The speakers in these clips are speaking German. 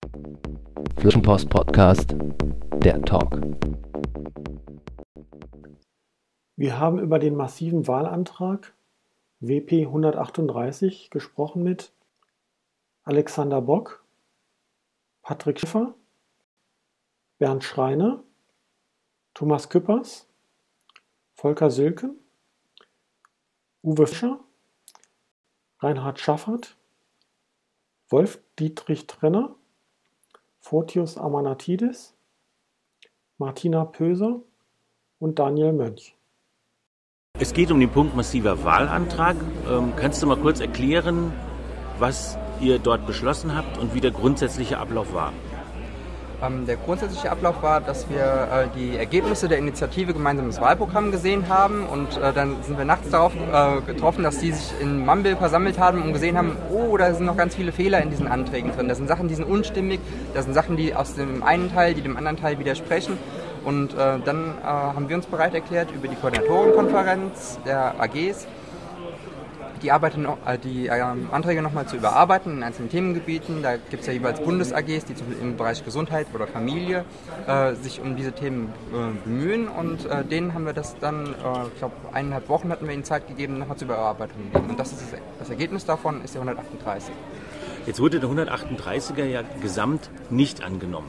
Flaschenpost Podcast, der Talk. Wir haben über den massiven Wahlantrag WP 138 gesprochen mit Alexander Bock, Patrick Schiffer, Bernd Schreiner, Thomas Küppers, Volker Sülken, Uwe Fischer, Reinhard Schaffert, Wolf-Dietrich Trenner, Fotios Amanatidis, Martina Pöser und Daniel Mönch. Es geht um den Punkt massiver Wahlantrag. Kannst du mal kurz erklären, was ihr dort beschlossen habt und wie der grundsätzliche Ablauf war? Der grundsätzliche Ablauf war, dass wir die Ergebnisse der Initiative Gemeinsames Wahlprogramm gesehen haben und dann sind wir nachts darauf getroffen, dass die sich in Mumble versammelt haben und gesehen haben, oh, da sind noch ganz viele Fehler in diesen Anträgen drin. Das sind Sachen, die sind unstimmig, das sind Sachen, die aus dem einen Teil, die dem anderen Teil widersprechen. Und dann haben wir uns bereit erklärt, über die Koordinatorenkonferenz der AGs die Anträge nochmal zu überarbeiten in einzelnen Themengebieten. Da gibt es ja jeweils Bundes-AGs, die im Bereich Gesundheit oder Familie sich um diese Themen bemühen. Und denen haben wir das dann, ich glaube, 1,5 Wochen hatten wir ihnen Zeit gegeben, nochmal zur Überarbeitung gegeben. Und das Ergebnis davon ist der 138. Jetzt wurde der 138er ja gesamt nicht angenommen.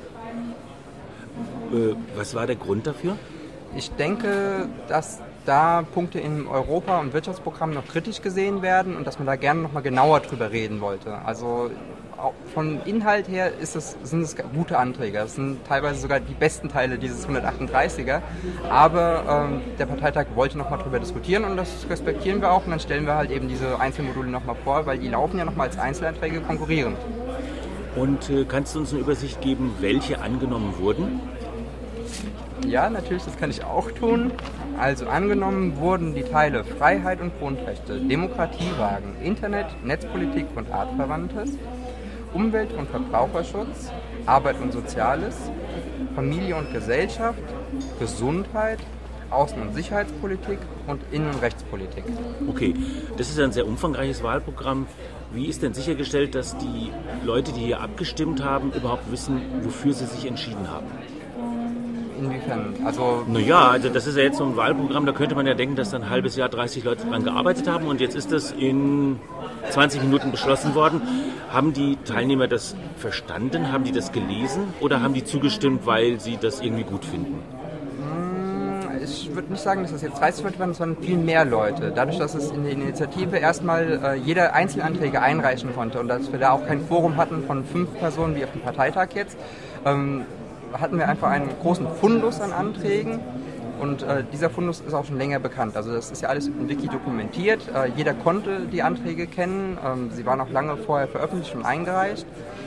Was war der Grund dafür? Ich denke, dass da Punkte im Europa- und Wirtschaftsprogramm noch kritisch gesehen werden und dass man da gerne noch mal genauer drüber reden wollte. Also von Inhalt her sind es gute Anträge. Das sind teilweise sogar die besten Teile dieses 138er. Aber der Parteitag wollte noch mal drüber diskutieren und das respektieren wir auch. Und dann stellen wir halt eben diese Einzelmodule noch mal vor, weil die laufen ja noch mal als Einzelanträge konkurrierend. Und kannst du uns eine Übersicht geben, welche angenommen wurden? Ja, natürlich, das kann ich auch tun. Also angenommen wurden die Teile Freiheit und Grundrechte, Demokratiewagen, Internet, Netzpolitik und Artverwandtes, Umwelt- und Verbraucherschutz, Arbeit und Soziales, Familie und Gesellschaft, Gesundheit, Außen- und Sicherheitspolitik und Innen- und Rechtspolitik. Okay, das ist ein sehr umfangreiches Wahlprogramm. Wie ist denn sichergestellt, dass die Leute, die hier abgestimmt haben, überhaupt wissen, wofür sie sich entschieden haben? Inwiefern? Naja, das ist ja jetzt so ein Wahlprogramm, da könnte man ja denken, dass dann ein halbes Jahr 30 Leute dran gearbeitet haben und jetzt ist das in 20 Minuten beschlossen worden. Haben die Teilnehmer das verstanden? Haben die das gelesen? Oder haben die zugestimmt, weil sie das irgendwie gut finden? Ich würde nicht sagen, dass das jetzt 30 Leute waren, sondern viel mehr Leute. Dadurch, dass es in der Initiative erstmal jeder Einzelanträge einreichen konnte und dass wir da auch kein Quorum hatten von 5 Personen wie auf dem Parteitag jetzt, hatten wir einfach einen großen Fundus an Anträgen und dieser Fundus ist auch schon länger bekannt. Also das ist ja alles im Wiki dokumentiert. Jeder konnte die Anträge kennen. Sie waren auch lange vorher veröffentlicht und eingereicht.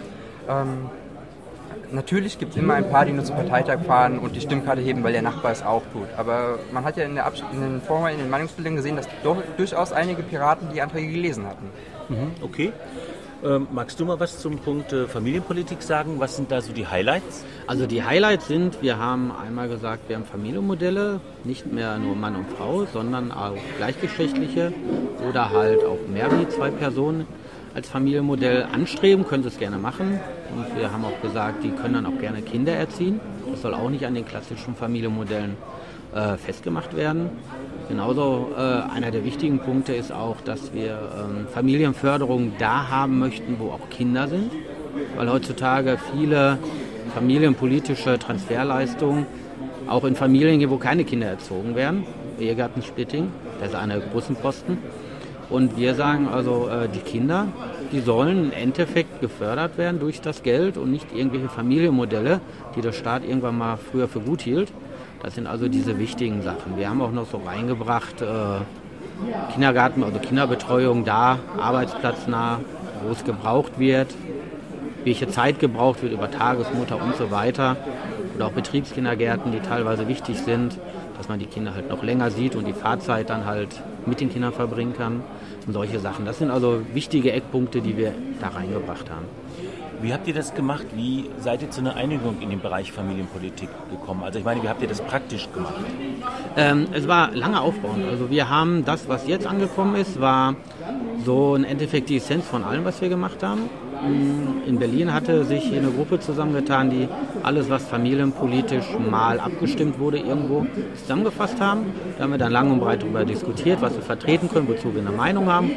Natürlich gibt es immer ein paar, die nur zum Parteitag fahren und die Stimmkarte heben, weil der Nachbar es auch tut. Aber man hat ja in den Meinungsbildungen gesehen, dass durchaus einige Piraten die Anträge gelesen hatten. Okay. Magst du mal was zum Punkt Familienpolitik sagen? Was sind da so die Highlights? Also die Highlights sind, wir haben einmal gesagt, wir haben Familienmodelle, nicht mehr nur Mann und Frau, sondern auch gleichgeschlechtliche oder halt auch mehr wie 2 Personen als Familienmodell anstreben, können sie es gerne machen. Und wir haben auch gesagt, die können dann auch gerne Kinder erziehen. Das soll auch nicht an den klassischen Familienmodellen festgemacht werden. Genauso einer der wichtigen Punkte ist auch, dass wir Familienförderung da haben möchten, wo auch Kinder sind. Weil heutzutage viele familienpolitische Transferleistungen auch in Familien gibt, wo keine Kinder erzogen werden. Ehegattensplitting, das ist einer der großen Posten. Und wir sagen also, die Kinder, die sollen im Endeffekt gefördert werden durch das Geld und nicht irgendwelche Familienmodelle, die der Staat irgendwann mal früher für gut hielt. Das sind also diese wichtigen Sachen. Wir haben auch noch so reingebracht, Kindergarten, also Kinderbetreuung da, arbeitsplatznah, wo es gebraucht wird, welche Zeit gebraucht wird über Tagesmutter und so weiter. Oder auch Betriebskindergärten, die teilweise wichtig sind, dass man die Kinder halt noch länger sieht und die Fahrzeit dann halt mit den Kindern verbringen kann und solche Sachen. Das sind also wichtige Eckpunkte, die wir da reingebracht haben. Wie habt ihr das gemacht? Wie seid ihr zu einer Einigung in dem Bereich Familienpolitik gekommen? Also ich meine, wie habt ihr das praktisch gemacht? Es war lange aufbauend. Also wir haben das, was jetzt angekommen ist, war so im Endeffekt die Essenz von allem, was wir gemacht haben. in Berlin hatte sich hier eine Gruppe zusammengetan, die alles, was familienpolitisch mal abgestimmt wurde, irgendwo zusammengefasst haben. Da haben wir dann lang und breit darüber diskutiert, was wir vertreten können, wozu wir eine Meinung haben.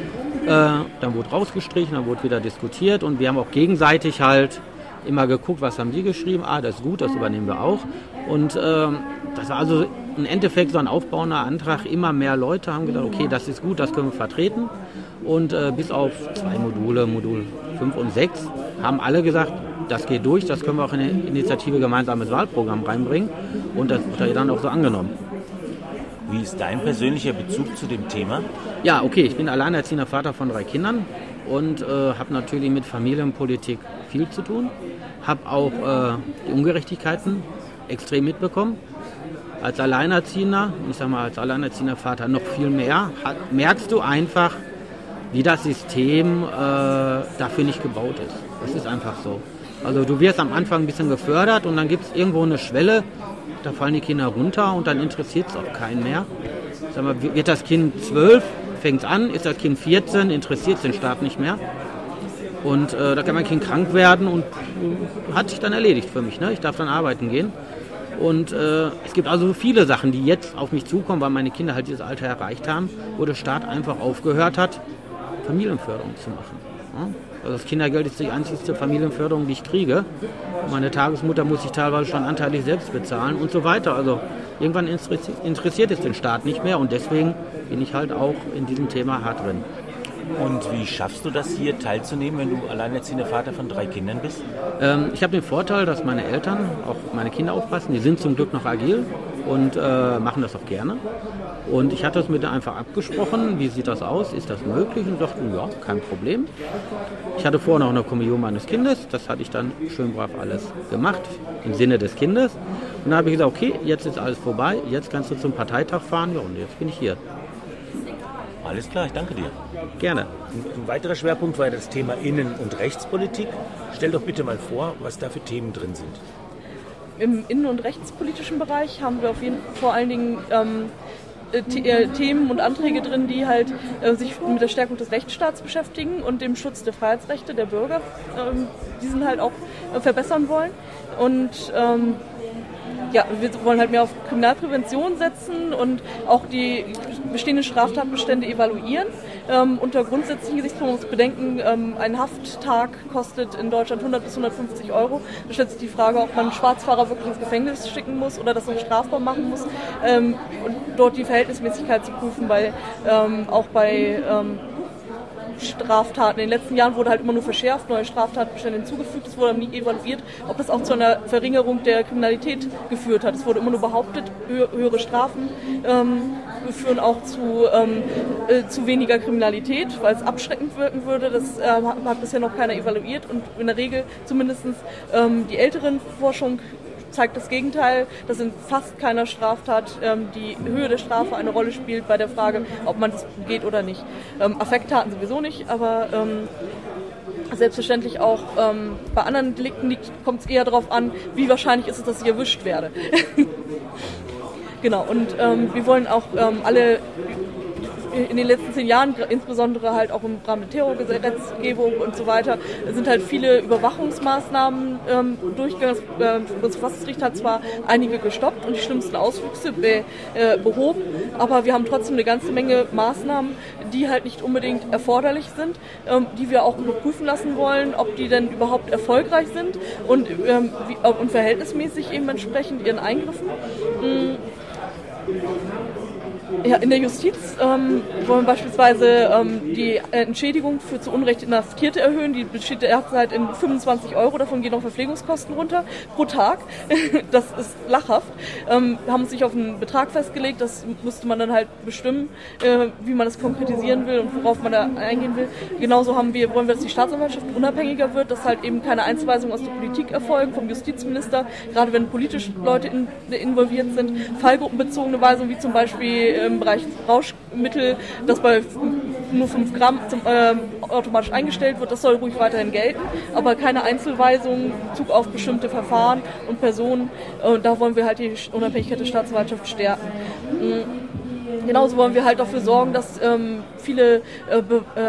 Dann wurde rausgestrichen, dann wurde wieder diskutiert und wir haben auch gegenseitig halt immer geguckt, was haben die geschrieben. Das ist gut, das übernehmen wir auch. Und das war also im Endeffekt so ein aufbauender Antrag. Immer mehr Leute haben gedacht, okay, das ist gut, das können wir vertreten. Und bis auf 2 Module, Modul 5 und 6, haben alle gesagt, das geht durch, das können wir auch in die Initiative Gemeinsames Wahlprogramm reinbringen. Und das wurde dann auch so angenommen. Wie ist dein persönlicher Bezug zu dem Thema? Ja, okay, ich bin alleinerziehender Vater von 3 Kindern und habe natürlich mit Familienpolitik viel zu tun. Habe auch die Ungerechtigkeiten extrem mitbekommen. Als Alleinerziehender, ich sag mal als alleinerziehender Vater noch viel mehr, merkst du einfach, wie das System dafür nicht gebaut ist. Das ist einfach so. Also du wirst am Anfang ein bisschen gefördert und dann gibt es irgendwo eine Schwelle, da fallen die Kinder runter und dann interessiert es auch keinen mehr. Sag mal, wird das Kind 12, fängt es an, ist das Kind 14, interessiert es den Staat nicht mehr. Und da kann mein Kind krank werden und hat sich dann erledigt für mich. Ne? Ich darf dann arbeiten gehen. Und es gibt also viele Sachen, die jetzt auf mich zukommen, weil meine Kinder halt dieses Alter erreicht haben, wo der Staat einfach aufgehört hat, Familienförderung zu machen. Ja? Also das Kindergeld ist die einzigste Familienförderung, die ich kriege. Meine Tagesmutter muss ich teilweise schon anteilig selbst bezahlen und so weiter. Also irgendwann interessiert es den Staat nicht mehr und deswegen bin ich halt auch in diesem Thema hart drin. Und wie schaffst du das hier teilzunehmen, wenn du alleinerziehender Vater von 3 Kindern bist? Ich habe den Vorteil, dass meine Eltern auf meine Kinder aufpassen. Die sind zum Glück noch agil und machen das auch gerne. Und ich hatte es mit denen einfach abgesprochen, wie sieht das aus, ist das möglich? Und dachten, ja, kein Problem. Ich hatte vorher noch eine Kommunion meines Kindes, das hatte ich dann schön brav alles gemacht, im Sinne des Kindes. Und dann habe ich gesagt, okay, jetzt ist alles vorbei, jetzt kannst du zum Parteitag fahren, ja, und jetzt bin ich hier. Alles klar, ich danke dir. Gerne. Ein weiterer Schwerpunkt war das Thema Innen- und Rechtspolitik. Stell doch bitte mal vor, was da für Themen drin sind. Im innen- und rechtspolitischen Bereich haben wir vor allen Dingen Themen und Anträge drin, die halt sich mit der Stärkung des Rechtsstaats beschäftigen und dem Schutz der Freiheitsrechte der Bürger, diesen halt auch verbessern wollen. Und wir wollen halt mehr auf Kriminalprävention setzen und auch die bestehenden Straftatbestände evaluieren. Unter grundsätzlichen Gesichtspunkten muss bedenken, ein Hafttag kostet in Deutschland 100 bis 150 Euro. Da stellt sich die Frage, ob man Schwarzfahrer wirklich ins Gefängnis schicken muss oder das noch strafbar machen muss. Und dort die Verhältnismäßigkeit zu prüfen, auch bei Straftaten. In den letzten Jahren wurde halt immer nur verschärft, neue Straftatbestände hinzugefügt. Es wurde aber nie evaluiert, ob das auch zu einer Verringerung der Kriminalität geführt hat. Es wurde immer nur behauptet, höhere Strafen führen auch zu weniger Kriminalität, weil es abschreckend wirken würde. Das hat bisher noch keiner evaluiert und in der Regel zumindest die älteren Forschung zeigt das Gegenteil, dass in fast keiner Straftat die Höhe der Strafe eine Rolle spielt bei der Frage, ob man das geht oder nicht. Affekttaten sowieso nicht, aber selbstverständlich auch bei anderen Delikten kommt es eher darauf an, wie wahrscheinlich ist es, dass ich erwischt werde. Genau, und wir wollen auch alle in den letzten 10 Jahren, insbesondere halt auch im Rahmen der Terrorgesetzgebung und so weiter, sind halt viele Überwachungsmaßnahmen durchgegangen. Das Bundesverfassungsgericht hat zwar einige gestoppt und die schlimmsten Auswüchse behoben, aber wir haben trotzdem eine ganze Menge Maßnahmen, die halt nicht unbedingt erforderlich sind, die wir auch überprüfen lassen wollen, ob die denn überhaupt erfolgreich sind und verhältnismäßig eben entsprechend ihren Eingriffen. Ja, in der Justiz wollen wir beispielsweise die Entschädigung für zu Unrecht Inhaftierte erhöhen. Die besteht derzeit in 25 Euro, davon gehen auch Verpflegungskosten runter pro Tag. Das ist lachhaft. Wir haben uns nicht auf einen Betrag festgelegt, das müsste man dann halt bestimmen, wie man das konkretisieren will und worauf man da eingehen will. Genauso wollen wir, dass die Staatsanwaltschaft unabhängiger wird, dass halt eben keine Einzelweisungen aus der Politik erfolgen, vom Justizminister, gerade wenn politische Leute involviert sind, fallgruppenbezogene Weisungen, wie zum Beispiel im Bereich Rauschmittel, das bei nur 5 Gramm automatisch eingestellt wird, das soll ruhig weiterhin gelten, aber keine Einzelweisungen in Bezug auf bestimmte Verfahren und Personen. Da wollen wir halt die Unabhängigkeit der Staatsanwaltschaft stärken. Genauso wollen wir halt dafür sorgen, dass viele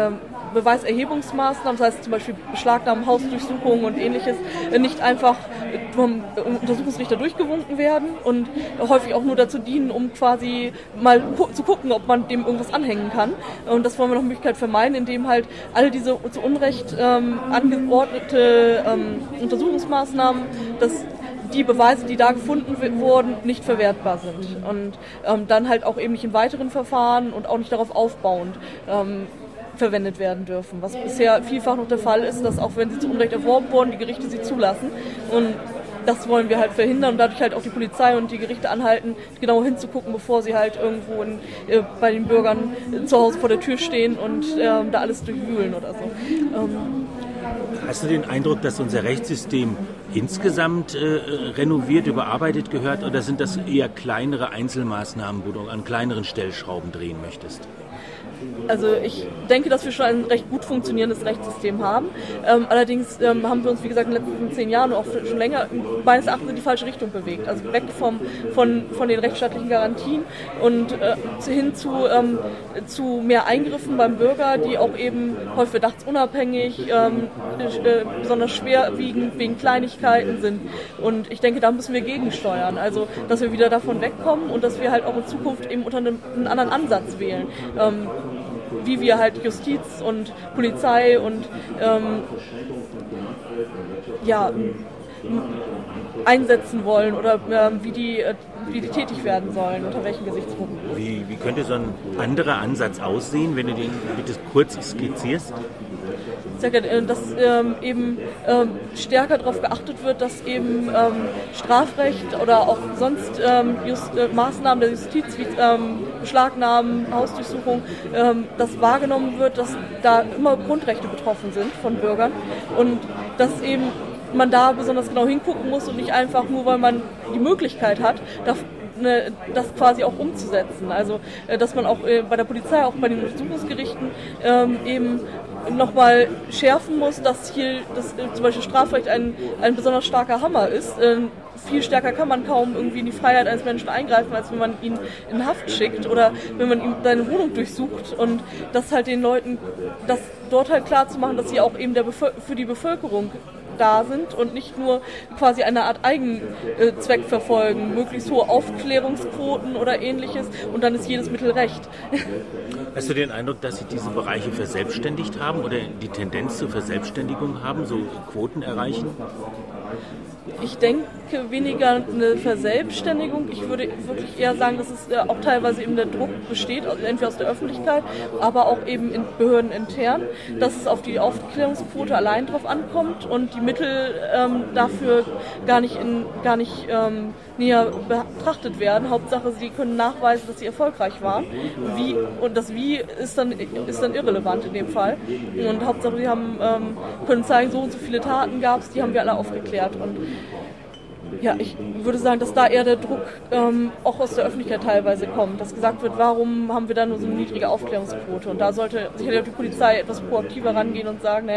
Beweiserhebungsmaßnahmen, das heißt zum Beispiel Beschlagnahmen, Hausdurchsuchungen und ähnliches, nicht einfach vom Untersuchungsrichter durchgewunken werden und häufig auch nur dazu dienen, um quasi mal zu gucken, ob man dem irgendwas anhängen kann. Und das wollen wir nach Möglichkeit vermeiden, indem halt alle diese zu Unrecht angeordnete Untersuchungsmaßnahmen, dass die Beweise, die da gefunden wurden, nicht verwertbar sind. Und dann halt auch eben nicht in weiteren Verfahren und auch nicht darauf aufbauend verwendet werden dürfen. Was bisher vielfach noch der Fall ist, dass auch wenn sie zu Unrecht erworben wurden, die Gerichte sie zulassen. Und das wollen wir halt verhindern und dadurch halt auch die Polizei und die Gerichte anhalten, genau hinzugucken, bevor sie halt irgendwo bei den Bürgern zu Hause vor der Tür stehen und da alles durchwühlen oder so. Hast du den Eindruck, dass unser Rechtssystem insgesamt renoviert, überarbeitet gehört, oder sind das eher kleinere Einzelmaßnahmen, wo du an kleineren Stellschrauben drehen möchtest? Also ich denke, dass wir schon ein recht gut funktionierendes Rechtssystem haben. Allerdings haben wir uns, wie gesagt, in den letzten 10 Jahren und auch schon länger meines Erachtens in die falsche Richtung bewegt. Also weg von den rechtsstaatlichen Garantien und hin zu mehr Eingriffen beim Bürger, die auch eben häufig verdachtsunabhängig, besonders schwerwiegend wegen Kleinigkeiten sind. Und ich denke, da müssen wir gegensteuern. Also, dass wir wieder davon wegkommen und dass wir halt auch in Zukunft eben unter einen anderen Ansatz wählen. Wie wir halt Justiz und Polizei und einsetzen wollen oder wie die tätig werden sollen, unter welchen Gesichtspunkten. Wie könnte so ein anderer Ansatz aussehen, wenn du den bitte kurz skizzierst? Ich sage, dass eben stärker darauf geachtet wird, dass eben Strafrecht oder auch sonst Maßnahmen der Justiz wie Beschlagnahmen, Hausdurchsuchung, dass wahrgenommen wird, dass da immer Grundrechte betroffen sind von Bürgern und dass eben man da besonders genau hingucken muss und nicht einfach nur, weil man die Möglichkeit hat, das quasi auch umzusetzen. Also, dass man auch bei der Polizei, auch bei den Untersuchungsgerichten eben nochmal schärfen muss, dass zum Beispiel Strafrecht ein besonders starker Hammer ist. Viel stärker kann man kaum irgendwie in die Freiheit eines Menschen eingreifen, als wenn man ihn in Haft schickt oder wenn man ihm seine Wohnung durchsucht und das halt den Leuten, das dort halt klar zu machen, dass sie auch eben für die Bevölkerung da sind und nicht nur quasi eine Art Eigenzweck verfolgen, möglichst hohe Aufklärungsquoten oder ähnliches und dann ist jedes Mittel recht. Hast du den Eindruck, dass sich diese Bereiche verselbstständigt haben oder die Tendenz zur Verselbstständigung haben, so Quoten erreichen? Ich denke weniger eine Verselbstständigung. Ich würde wirklich eher sagen, dass es auch teilweise eben der Druck besteht, entweder aus der Öffentlichkeit, aber auch eben in Behörden intern, dass es auf die Aufklärungsquote allein drauf ankommt und die Mittel dafür gar nicht näher betrachtet werden. Hauptsache, sie können nachweisen, dass sie erfolgreich waren. Das Wie ist dann irrelevant in dem Fall. Und Hauptsache, sie können zeigen, so und so viele Taten gab es, die haben wir alle aufgeklärt. Und ja, ich würde sagen, dass da eher der Druck auch aus der Öffentlichkeit teilweise kommt, dass gesagt wird, warum haben wir da nur so eine niedrige Aufklärungsquote? Und da sollte sicherlich auch die Polizei etwas proaktiver rangehen und sagen,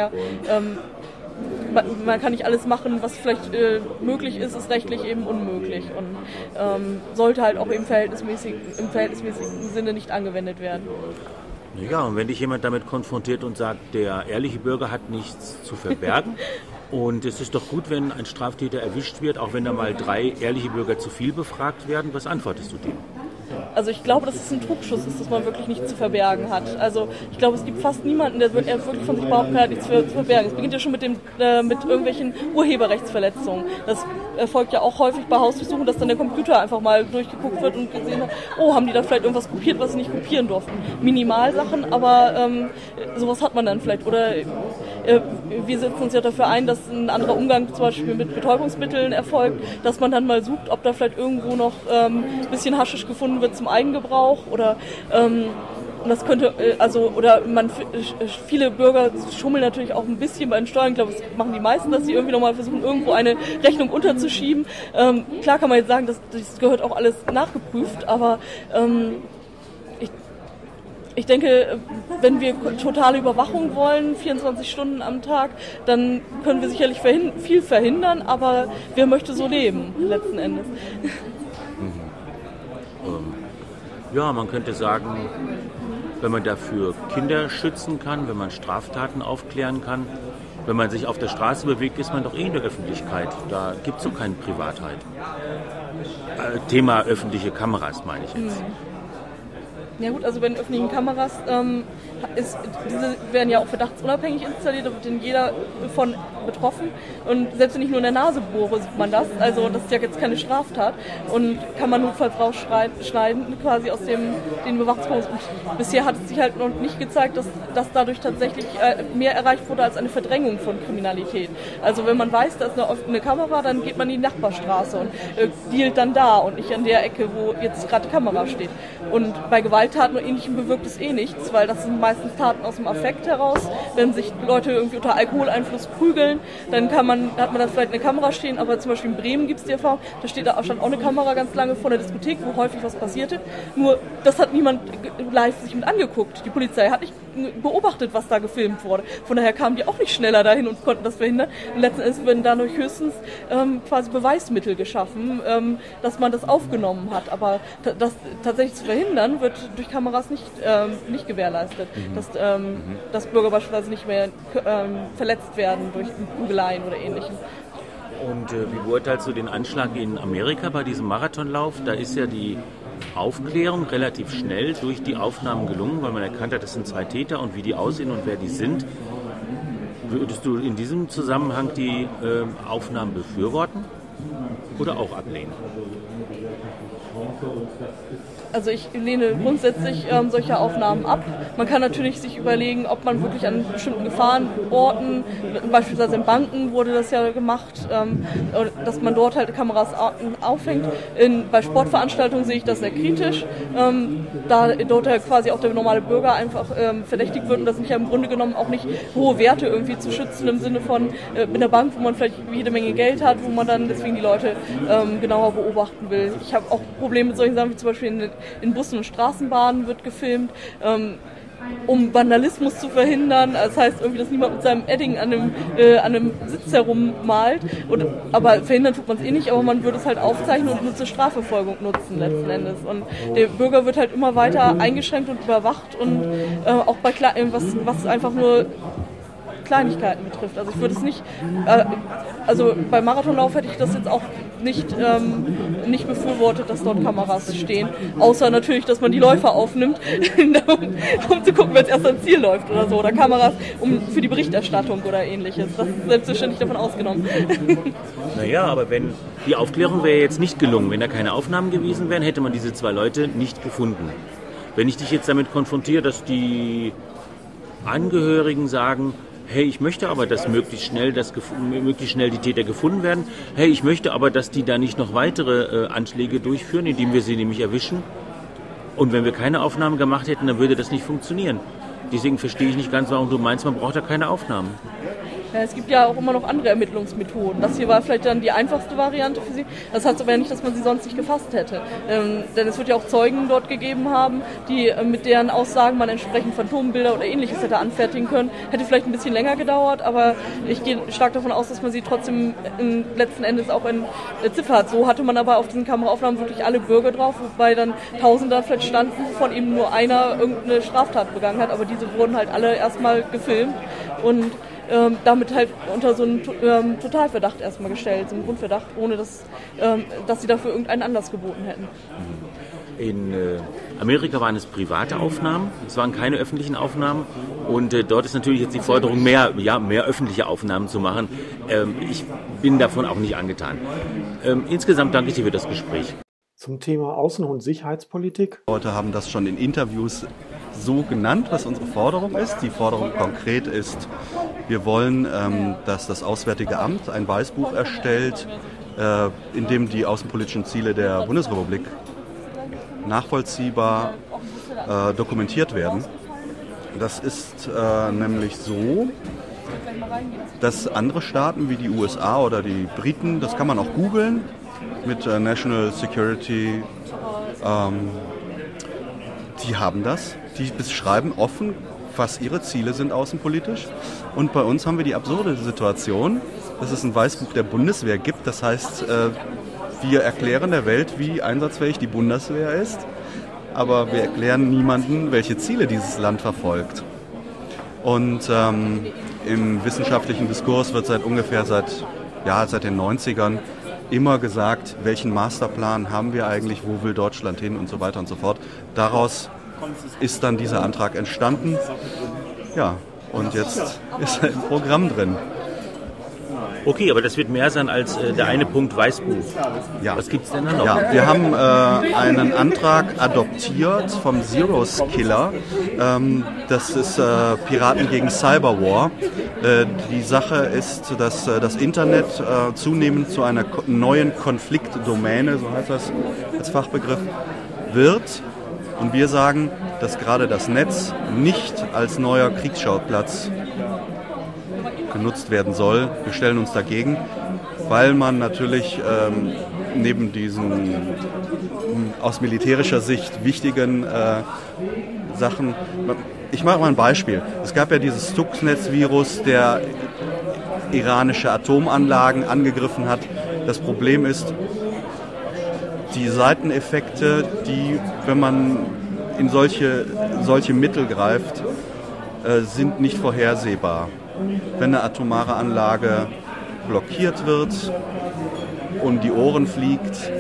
man kann nicht alles machen, was vielleicht möglich ist rechtlich eben unmöglich und sollte halt auch im verhältnismäßigen Sinne nicht angewendet werden. Ja, und wenn dich jemand damit konfrontiert und sagt, der ehrliche Bürger hat nichts zu verbergen und es ist doch gut, wenn ein Straftäter erwischt wird, auch wenn da mal 3 ehrliche Bürger zu viel befragt werden, was antwortest du dem? Also ich glaube, dass es ein Trugschluss ist, dass man wirklich nichts zu verbergen hat. Also ich glaube, es gibt fast niemanden, der wirklich von sich behaupten kann, nichts zu verbergen. Es beginnt ja schon mit irgendwelchen Urheberrechtsverletzungen. Das erfolgt ja auch häufig bei Hausdurchsuchungen, dass dann der Computer einfach mal durchgeguckt wird und gesehen hat, oh, haben die da vielleicht irgendwas kopiert, was sie nicht kopieren durften. Minimalsachen, aber sowas hat man dann vielleicht. Oder wir setzen uns ja dafür ein, dass ein anderer Umgang zum Beispiel mit Betäubungsmitteln erfolgt, dass man dann mal sucht, ob da vielleicht irgendwo noch ein bisschen Haschisch gefunden wird zum Eigengebrauch oder das könnte, viele Bürger schummeln natürlich auch ein bisschen bei den Steuern. Ich glaube, das machen die meisten, dass sie irgendwie nochmal versuchen, irgendwo eine Rechnung unterzuschieben. Klar kann man jetzt sagen, das gehört auch alles nachgeprüft, aber ich denke, wenn wir totale Überwachung wollen, 24 Stunden am Tag, dann können wir sicherlich viel verhindern, aber wer möchte so leben, letzten Endes? Ja, man könnte sagen, wenn man dafür Kinder schützen kann, wenn man Straftaten aufklären kann. Wenn man sich auf der Straße bewegt, ist man doch in der Öffentlichkeit. Da gibt es doch keine Privatheit. Thema öffentliche Kameras meine ich jetzt. Ja gut, also bei den öffentlichen Kameras, diese werden ja auch verdachtsunabhängig installiert, da wird denn jeder von betroffen. Und selbst wenn ich nur in der Nase bohre, sieht man das. Also das ist ja jetzt keine Straftat. Und kann man notfalls rausschneiden, quasi aus den Überwachungspunkten. Und bisher hat es sich halt noch nicht gezeigt, dass dadurch tatsächlich mehr erreicht wurde als eine Verdrängung von Kriminalität. Also wenn man weiß, da ist eine Kamera, dann geht man in die Nachbarstraße und dealt dann da und nicht an der Ecke, wo jetzt gerade die Kamera steht. Und bei Gewalttaten und Ähnlichem bewirkt es eh nichts, weil das sind meistens Taten aus dem Affekt heraus. Wenn sich Leute irgendwie unter Alkoholeinfluss prügeln, dann hat man da vielleicht eine Kamera stehen, aber zum Beispiel in Bremen gibt es die Erfahrung, da stand auch eine Kamera ganz lange vor der Diskothek, wo häufig was passierte. Nur, das hat niemand live sich mit angeguckt. Die Polizei hat nicht beobachtet, was da gefilmt wurde. Von daher kamen die auch nicht schneller dahin und konnten das verhindern. Und letzten Endes werden dadurch höchstens quasi Beweismittel geschaffen, dass man das aufgenommen hat. Aber das tatsächlich zu verhindern, wird durch Kameras nicht gewährleistet. Dass Bürger beispielsweise nicht mehr verletzt werden durch Prügeleien oder Ähnlichem. Und wie beurteilst du den Anschlag in Amerika bei diesem Marathonlauf? Da ist ja die Aufklärung relativ schnell durch die Aufnahmen gelungen, weil man erkannt hat, das sind 2 Täter und wie die aussehen und wer die sind. Würdest du in diesem Zusammenhang die Aufnahmen befürworten oder auch ablehnen? Also ich lehne grundsätzlich solche Aufnahmen ab. Man kann natürlich sich überlegen, ob man wirklich an bestimmten Gefahrenorten, beispielsweise in Banken wurde das ja gemacht, dass man dort halt Kameras aufhängt. Bei Sportveranstaltungen sehe ich das sehr kritisch, da dort ja quasi auch der normale Bürger einfach verdächtigt wird und das sind ja im Grunde genommen auch nicht hohe Werte irgendwie zu schützen im Sinne von in der Bank, wo man vielleicht jede Menge Geld hat, wo man dann deswegen die Leute genauer beobachten will. Ich habe auch Probleme mit solchen Sachen wie zum Beispiel in Bussen und Straßenbahnen wird gefilmt, um Vandalismus zu verhindern. Das heißt irgendwie, dass niemand mit seinem Edding an einem Sitz herummalt. Aber verhindern tut man es eh nicht, aber man würde es halt aufzeichnen und nur zur Strafverfolgung nutzen letzten Endes. Und der Bürger wird halt immer weiter eingeschränkt und überwacht und auch bei was einfach nur Kleinigkeiten betrifft. Also ich würde es nicht, also beim Marathonlauf hätte ich das jetzt auch nicht befürwortet, dass dort Kameras stehen. Außer natürlich, dass man die Läufer aufnimmt, um zu gucken, wer jetzt erst ans Ziel läuft oder so. Oder Kameras für die Berichterstattung oder Ähnliches. Das ist selbstverständlich davon ausgenommen. Naja, aber wenn die Aufklärung wäre jetzt nicht gelungen, wenn da keine Aufnahmen gewesen wären, hätte man diese 2 Leute nicht gefunden. Wenn ich dich jetzt damit konfrontiere, dass die Angehörigen sagen, hey, ich möchte aber, dass möglichst schnell die Täter gefunden werden. Hey, ich möchte aber, dass die da nicht noch weitere Anschläge durchführen, indem wir sie nämlich erwischen. Und wenn wir keine Aufnahmen gemacht hätten, dann würde das nicht funktionieren. Deswegen verstehe ich nicht ganz, warum du meinst, man braucht da keine Aufnahmen. Ja, es gibt ja auch immer noch andere Ermittlungsmethoden. Das hier war vielleicht dann die einfachste Variante für sie. Das heißt aber ja nicht, dass man sie sonst nicht gefasst hätte. Denn es wird ja auch Zeugen dort gegeben haben, die mit deren Aussagen man entsprechend Phantombilder oder Ähnliches hätte anfertigen können. Hätte vielleicht ein bisschen länger gedauert, aber ich gehe stark davon aus, dass man sie trotzdem letzten Endes auch in Ziffer hat. So hatte man aber auf diesen Kameraaufnahmen wirklich alle Bürger drauf, wobei dann Tausender vielleicht standen, wovon eben nur einer irgendeine Straftat begangen hat. Aber diese wurden halt alle erstmal gefilmt und damit halt unter so einen Totalverdacht erstmal gestellt, so einen Grundverdacht, ohne dass sie dafür irgendeinen Anlass geboten hätten. In Amerika waren es private Aufnahmen, es waren keine öffentlichen Aufnahmen und dort ist natürlich jetzt die Forderung, mehr öffentliche Aufnahmen zu machen. Ich bin davon auch nicht angetan. Insgesamt danke ich dir für das Gespräch. Zum Thema Außen- und Sicherheitspolitik. Leute haben das schon in Interviews so genannt, was unsere Forderung ist. Die Forderung konkret ist, wir wollen, dass das Auswärtige Amt ein Weißbuch erstellt, in dem die außenpolitischen Ziele der Bundesrepublik nachvollziehbar dokumentiert werden. Das ist nämlich so, dass andere Staaten wie die USA oder die Briten, das kann man auch googeln, mit National Security, die haben das. Die beschreiben offen, was ihre Ziele sind außenpolitisch. Und bei uns haben wir die absurde Situation, dass es ein Weißbuch der Bundeswehr gibt. Das heißt, wir erklären der Welt, wie einsatzfähig die Bundeswehr ist. aber wir erklären niemandem, welche Ziele dieses Land verfolgt. Und im wissenschaftlichen Diskurs wird seit den 90ern immer gesagt, welchen Masterplan haben wir eigentlich, wo will Deutschland hin und so weiter und so fort. Daraus ist dann dieser Antrag entstanden. Ja, und jetzt ist er im Programm drin. Okay, aber das wird mehr sein als der eine Punkt Weißbuch. Ja. Was gibt es denn da noch? Ja, wir haben einen Antrag adoptiert vom Zeros Killer. Das ist Piraten gegen Cyberwar. Die Sache ist, dass das Internet zunehmend zu einer neuen Konfliktdomäne, so heißt das als Fachbegriff, wird. Und wir sagen, dass gerade das Netz nicht als neuer Kriegsschauplatz genutzt werden soll. Wir stellen uns dagegen, weil man natürlich neben diesen aus militärischer Sicht wichtigen Sachen... Ich mache mal ein Beispiel. Es gab ja dieses Stuxnet-Virus, der iranische Atomanlagen angegriffen hat. Das Problem ist, die Seiteneffekte, die, wenn man in solche Mittel greift, sind nicht vorhersehbar. Wenn eine atomare Anlage blockiert wird, um die Ohren fliegt,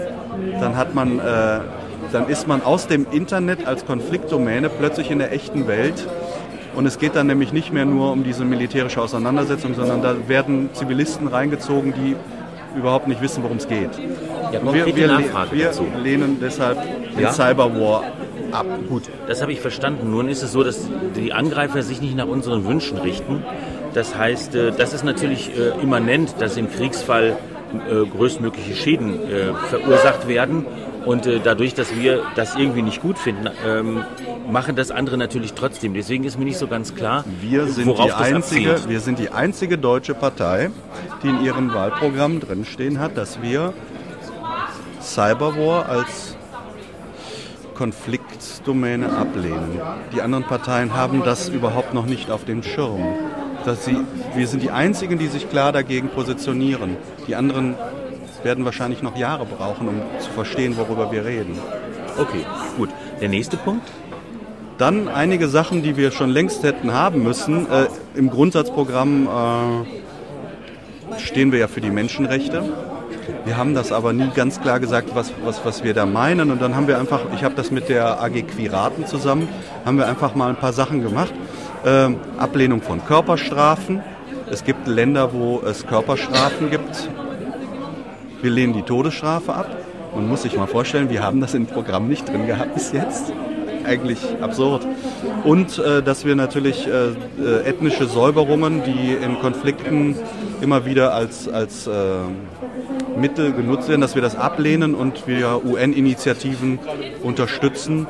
dann ist man aus dem Internet als Konfliktdomäne plötzlich in der echten Welt. Und es geht dann nämlich nicht mehr nur um diese militärische Auseinandersetzung, sondern da werden Zivilisten reingezogen, die überhaupt nicht wissen, worum es geht. Ja, wir lehnen deshalb den Cyberwar ab. Gut, das habe ich verstanden. Nun ist es so, dass die Angreifer sich nicht nach unseren Wünschen richten. Das heißt, das ist natürlich immanent, dass im Kriegsfall größtmögliche Schäden verursacht werden. Und dadurch, dass wir das irgendwie nicht gut finden, machen das andere natürlich trotzdem. Deswegen ist mir nicht so ganz klar, worauf das abzielt. Wir sind die einzige deutsche Partei, die in ihrem Wahlprogramm drinstehen hat, dass wir Cyberwar als Konfliktdomäne ablehnen. Die anderen Parteien haben das überhaupt noch nicht auf dem Schirm. Wir sind die einzigen, die sich klar dagegen positionieren. Die anderen werden wahrscheinlich noch Jahre brauchen, um zu verstehen, worüber wir reden. Okay, gut. Der nächste Punkt? Dann einige Sachen, die wir schon längst hätten haben müssen. Im Grundsatzprogramm stehen wir ja für die Menschenrechte. Wir haben das aber nie ganz klar gesagt, was wir da meinen. Und dann haben wir einfach, ich habe das mit der AG Quiraten zusammen, haben wir einfach mal ein paar Sachen gemacht. Ablehnung von Körperstrafen. Es gibt Länder, wo es Körperstrafen gibt. Wir lehnen die Todesstrafe ab. Man muss sich mal vorstellen, wir haben das im Programm nicht drin gehabt bis jetzt. Eigentlich absurd. Und dass wir natürlich ethnische Säuberungen, die in Konflikten immer wieder als Mittel genutzt werden, dass wir das ablehnen und wir UN-Initiativen unterstützen,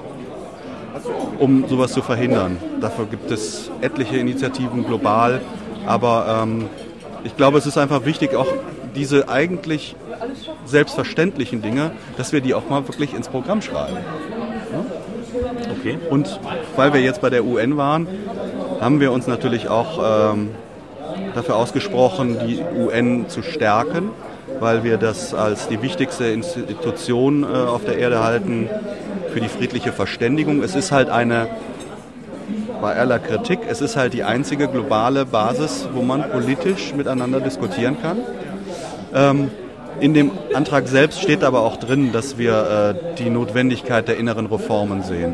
um sowas zu verhindern. Dafür gibt es etliche Initiativen global, aber ich glaube, es ist einfach wichtig, auch diese eigentlich selbstverständlichen Dinge, dass wir die auch mal wirklich ins Programm schreiben. Ja? Okay. Und weil wir jetzt bei der UN waren, haben wir uns natürlich auch dafür ausgesprochen, die UN zu stärken, weil wir das als die wichtigste Institution auf der Erde halten für die friedliche Verständigung. Es ist halt bei aller Kritik, es ist halt die einzige globale Basis, wo man politisch miteinander diskutieren kann. In dem Antrag selbst steht aber auch drin, dass wir die Notwendigkeit der inneren Reformen sehen.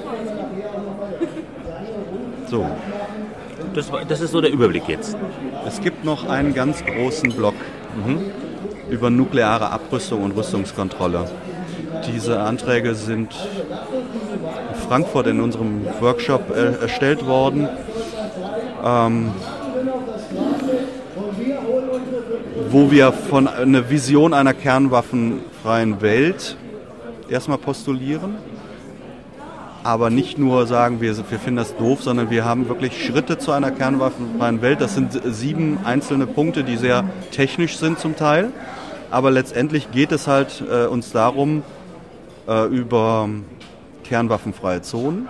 So. Das ist so der Überblick jetzt. Es gibt noch einen ganz großen Block über nukleare Abrüstung und Rüstungskontrolle. Diese Anträge sind in Frankfurt in unserem Workshop erstellt worden. Wo wir von einer Vision einer kernwaffenfreien Welt erstmal postulieren, aber nicht nur sagen, wir finden das doof, sondern wir haben wirklich Schritte zu einer kernwaffenfreien Welt. Das sind 7 einzelne Punkte, die sehr technisch sind zum Teil, aber letztendlich geht es halt uns darum, über kernwaffenfreie Zonen,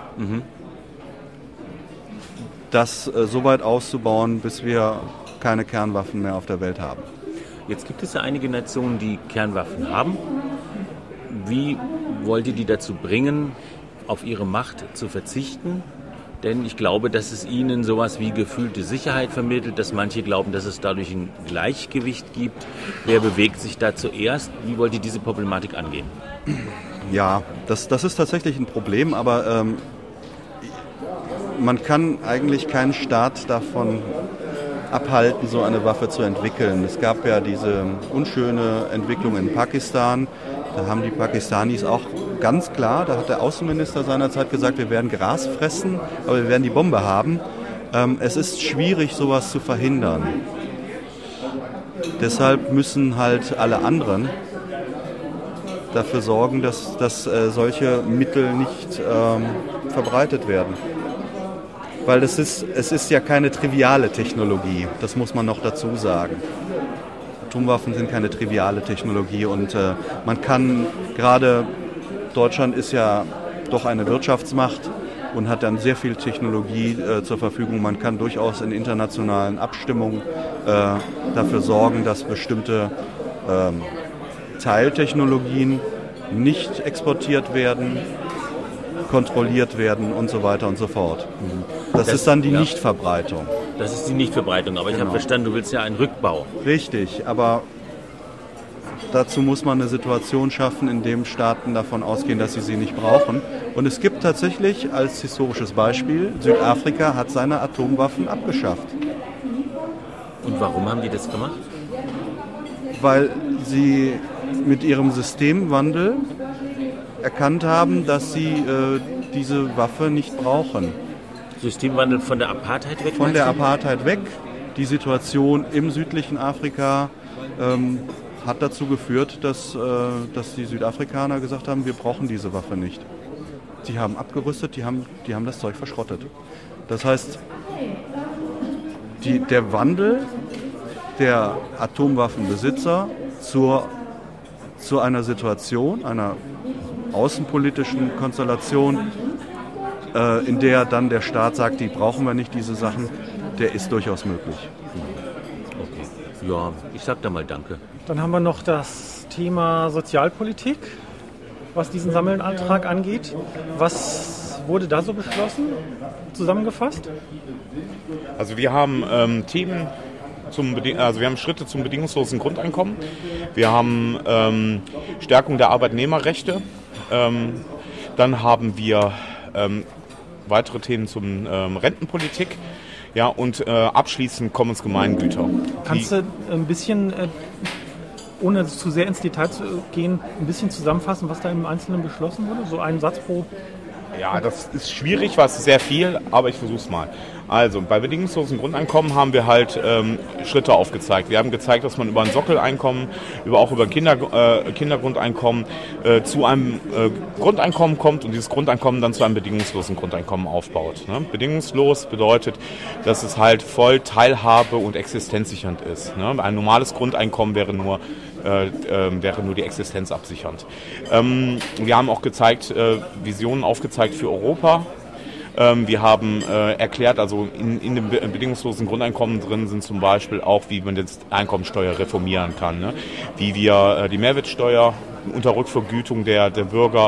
das so weit auszubauen, bis wir keine Kernwaffen mehr auf der Welt haben. Jetzt gibt es ja einige Nationen, die Kernwaffen haben. Wie wollt ihr die dazu bringen, auf ihre Macht zu verzichten? Denn ich glaube, dass es ihnen sowas wie gefühlte Sicherheit vermittelt, dass manche glauben, dass es dadurch ein Gleichgewicht gibt. Wer bewegt sich da zuerst? Wie wollt ihr diese Problematik angehen? Ja, das ist tatsächlich ein Problem, aber man kann eigentlich keinen Staat davon abhalten, so eine Waffe zu entwickeln. Es gab ja diese unschöne Entwicklung in Pakistan. Da haben die Pakistanis auch ganz klar, da hat der Außenminister seinerzeit gesagt, wir werden Gras fressen, aber wir werden die Bombe haben. Es ist schwierig, sowas zu verhindern. Deshalb müssen halt alle anderen dafür sorgen, dass solche Mittel nicht verbreitet werden. Weil es ist ja keine triviale Technologie, das muss man noch dazu sagen. Atomwaffen sind keine triviale Technologie und man kann, gerade Deutschland ist ja doch eine Wirtschaftsmacht und hat dann sehr viel Technologie zur Verfügung. Man kann durchaus in internationalen Abstimmungen dafür sorgen, dass bestimmte Teiltechnologien nicht exportiert werden, kontrolliert werden und so weiter und so fort. Das ist dann die Nichtverbreitung. Das ist die Nichtverbreitung, aber ich habe verstanden, du willst ja einen Rückbau. Richtig, aber dazu muss man eine Situation schaffen, in der Staaten davon ausgehen, dass sie nicht brauchen. Und es gibt tatsächlich als historisches Beispiel, Südafrika hat seine Atomwaffen abgeschafft. Und warum haben die das gemacht? Weil sie mit ihrem Systemwandel erkannt haben, dass sie diese Waffe nicht brauchen. Systemwandel von der Apartheid weg? Von der Apartheid weg. Die Situation im südlichen Afrika hat dazu geführt, dass die Südafrikaner gesagt haben, wir brauchen diese Waffe nicht. Die haben abgerüstet, die haben das Zeug verschrottet. Das heißt, der Wandel der Atomwaffenbesitzer zu einer Situation, einer außenpolitischen Konstellation, in der dann der Staat sagt, die brauchen wir nicht, diese Sachen, der ist durchaus möglich. Okay. Ja, ich sag da mal Danke. Dann haben wir noch das Thema Sozialpolitik, was diesen Sammelantrag angeht. Was wurde da so beschlossen, zusammengefasst? Also wir haben Themen wir haben Schritte zum bedingungslosen Grundeinkommen. Wir haben Stärkung der Arbeitnehmerrechte. Dann haben wir weitere Themen zum Rentenpolitik. Ja, und abschließend Commons-Gemeingüter. Kannst du ein bisschen, ohne zu sehr ins Detail zu gehen, ein bisschen zusammenfassen, was da im Einzelnen beschlossen wurde? So einen Satz pro... Ja, das ist schwierig, weil es ist sehr viel, aber ich versuche es mal. Also, bei bedingungslosen Grundeinkommen haben wir halt Schritte aufgezeigt. Wir haben gezeigt, dass man über ein Sockeleinkommen, auch über ein Kindergrundeinkommen zu einem Grundeinkommen kommt und dieses Grundeinkommen dann zu einem bedingungslosen Grundeinkommen aufbaut. Ne? Bedingungslos bedeutet, dass es halt voll teilhabe- und existenzsichernd ist. Ne? Ein normales Grundeinkommen wäre nur die Existenz absichernd. Wir haben auch gezeigt, Visionen aufgezeigt für Europa. Wir haben erklärt, also in dem bedingungslosen Grundeinkommen drin sind zum Beispiel auch, wie man die Einkommensteuer reformieren kann, ne? Wie wir die Mehrwertsteuer unter Rückvergütung der Bürger